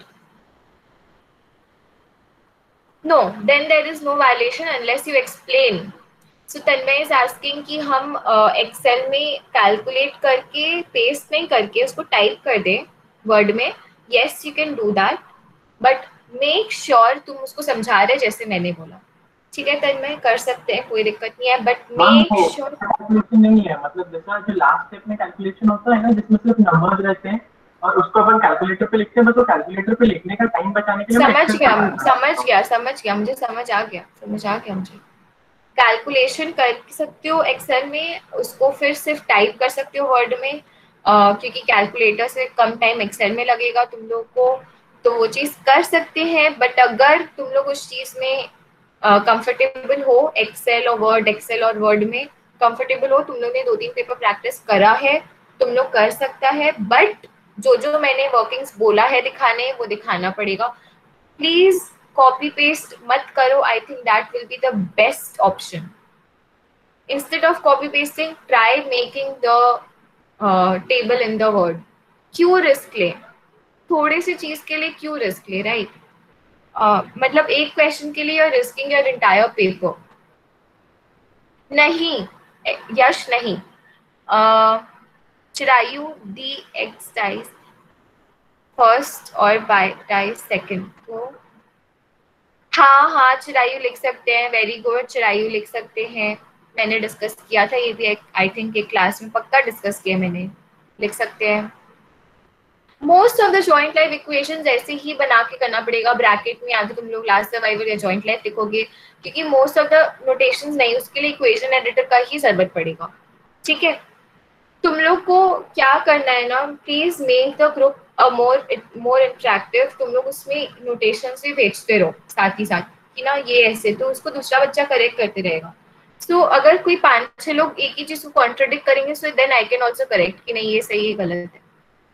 no, then there is no violation unless you explain. So Tanmay is asking कि हम uh, Excel में calculate करके paste नहीं करके उसको type कर दें Word में। Yes, you can do that, but make sure तुम उसको समझा रहे जैसे मैंने बोला, ठीक है। तन्मय कर सकते हैं, कोई दिक्कत नहीं है, बट मेक श्योर कैलकुलेशन नहीं है। मतलब जैसा जो लास्ट स्टेप में कैलकुलेशन होता है ना, जिसमें सिर्फ नंबर्स रहते हैं और उसको अपन कैलकुलेटर पे लिखते हैं, बस वो कैलकुलेटर पे लिखने का टाइम बचाने के लिए समझ गया समझ गया समझ गया मुझे समझ आ गया समझ आ गया मुझे कैलकुलेशन कर सकते हो एक्सेल में, उसको फिर सिर्फ टाइप कर सकते हो वर्ड में, uh, क्योंकि कैलकुलेटर से कम टाइम एक्सेल में लगेगा तुम लोग को, तो वो चीज़ कर सकते हैं। बट अगर तुम लोग उस चीज़ में कंफर्टेबल uh, हो, एक्सेल और वर्ड एक्सेल और वर्ड में कंफर्टेबल हो, तुम लोग ने दो तीन पेपर प्रैक्टिस करा है, तुम लोग कर सकता है। बट जो जो मैंने वर्किंग्स बोला है दिखाने, वो दिखाना पड़ेगा। प्लीज कॉपी पेस्ट मत करो, I think that will be the best option. Instead of copy pasting try making the table in the word. क्यों रिस्क ले, थोड़े सी चीज के लिए क्यों रिस्क ले, राइट right? Uh, मतलब एक क्वेश्चन के लिए रिस्किंग योर एंटायर पेपर। नहीं यश नहीं, Chirayu di X dies first और बाय डाइज सेकंड, तो हाँ हाँ चिरायु लिख सकते हैं, वेरी गुड चिरायु लिख सकते हैं। मैंने डिस्कस किया था ये भी, आई थिंक एक क्लास में पक्का डिस्कस किया मैंने, लिख सकते हैं। Most of the joint life equations ऐसे ही बना के करना पड़ेगा, ब्रैकेट में आगे तुम लोग लास्ट सर्वाइवल या जॉइंट लाइफ लिखोगे, क्योंकि मोस्ट ऑफ द नोटेशंस नहीं, उसके लिए इक्वेशन एडिटर का ही जरूरत पड़ेगा, ठीक है। तुम लोग को क्या करना है ना, please make the group a more more interactive. तुम लोग उसमें नोटेशन से भेजते रहो साथ ही साथ कि ना ये ऐसे, तो उसको दूसरा बच्चा करेक्ट करते रहेगा। सो so, अगर कोई पांच छह लोग एक ही चीज को कॉन्ट्रडिक्ट करेंगे, so then I can also correct कि नहीं ये सही है गलत है।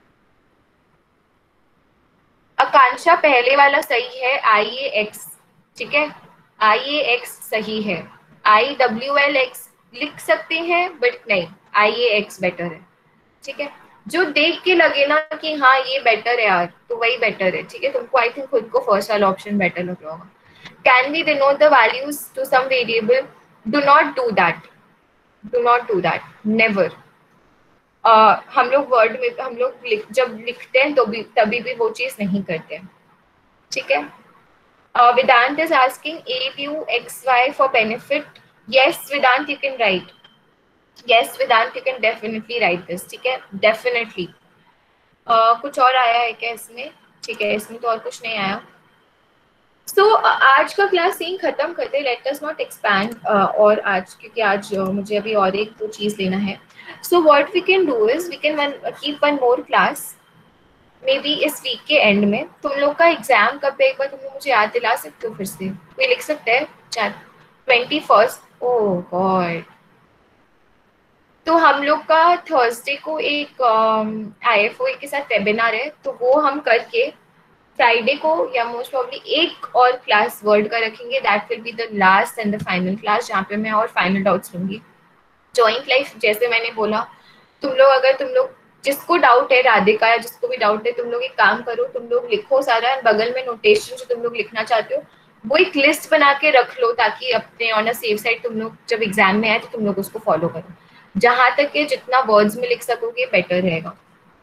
आकांक्षा पहले वाला सही है, आई ए एक्स, ठीक है, आई ए एक्स सही है। आई डब्ल्यू एल एक्स लिख सकते हैं बट नहीं, आई ए एक्स बेटर है, ठीक है। जो देख के लगे ना कि हाँ ये बेटर है यार, तो वही बेटर है, ठीक है। तुमको आई थिंक खुद को फर्स्ट वाला ऑप्शन बेटर लग रहा होगा। Can we denote the values to some variable, do not do that, do not do that, never. Uh, हम लोग वर्ड में हम लोग लिख, जब लिखते हैं तो भी तभी भी वो चीज नहीं करते, ठीक है। Vedant is asking a view X Y for benefit. Yes Vedant you can write, yes Vedant you can definitely write this, ठीक है, डेफिनेटली। uh, कुछ और आया है क्या इसमें, ठीक है, इसमें तो और कुछ नहीं आया। सो so, uh, आज का क्लास यहीं खत्म करते, लेट अस नॉट एक्सपैंड और आज, क्योंकि आज uh, मुझे अभी और एक दो चीज लेना है। So what we can do is we can one, keep one more class, maybe इस वीक के एंड में। तुम लोग का एग्जाम कब है एक बार तुम लोग मुझे याद दिला सकते हो फिर से, कोई लिख सकते हैं chat? Twenty first oh god. तो हम लोग का थर्सडे को एक आई एफ ओ के साथ वेबिनार है, तो वो हम करके फ्राइडे को या मोस्ट प्रॉब्ली एक और क्लास वर्ड का रखेंगे, that will be the last and the final class, जहाँ पे मैं और फाइनल डाउट्स लूंगी। जॉइंट लाइफ जैसे मैंने बोला, तुम लोग अगर तुम लोग जिसको डाउट है, राधिका या जिसको भी डाउट है, तुम लोग एक काम करो, तुम लोग लिखो सारा, बगल में नोटेशन जो तुम लोग लिखना चाहते हो वो एक लिस्ट बना के रख लो, ताकि अपने ऑन अ सेफ साइड तुम लोग जब एग्जाम में आए तो तुम लोग उसको फॉलो करो। जहां तक के जितना वर्ड्स में लिख सकोगे बेटर रहेगा।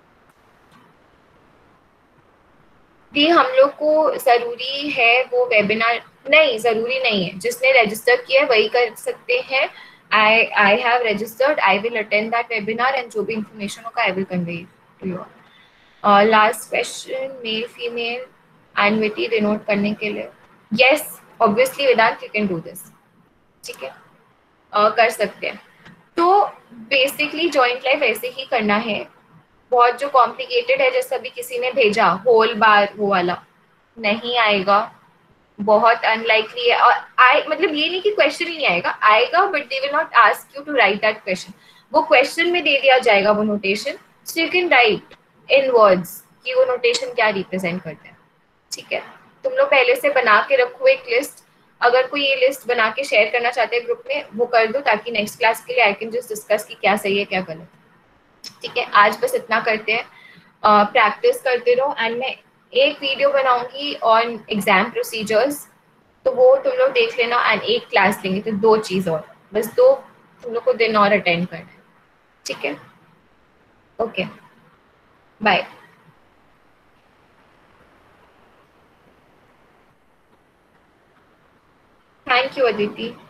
कि हम लोग को जरूरी है वो वेबिनार, नहीं जरूरी नहीं है, जिसने रजिस्टर किया है वही कर सकते हैं। I I have registered. I will attend that webinar and जो भी information होगा I will convey to you. Uh, last question, male female annuity denote करने के लिए, yes obviously Vedant you can do this, ठीक है, uh, कर सकते हैं। तो basically joint life ऐसे ही करना है। बहुत जो कॉम्प्लिकेटेड है, जैसे अभी किसी ने भेजा होल बार वो वाला, नहीं आएगा, बहुत अनलाइकली है। और आई मतलब ये नहीं कि क्वेश्चन ही नहीं आएगा, आएगा but they will not ask you to write that question, वो क्वेश्चन में दे दिया जाएगा वो notation, so you can write in words कि वो नोटेशन क्या रिप्रेजेंट करते हैं। ठीक है, तुम लोग पहले से बना के रखो एक लिस्ट, अगर कोई ये लिस्ट बना के शेयर करना चाहते हैं ग्रुप में वो कर दो, ताकि नेक्स्ट क्लास के लिए आई कैन जस्ट डिस्कस कि क्या सही है क्या गलत। ठीक है, आज बस इतना करते हैं, प्रैक्टिस uh, करते रहो। एंड मैं एक वीडियो बनाऊंगी ऑन एग्जाम प्रोसीजर्स, तो वो तुम लोग देख लेना, एंड एक क्लास लेंगे, तो दो चीज और, बस दो तुम लोग को दिन और अटेंड करना है। ठीक है, okay, bye. Thank you Aditi.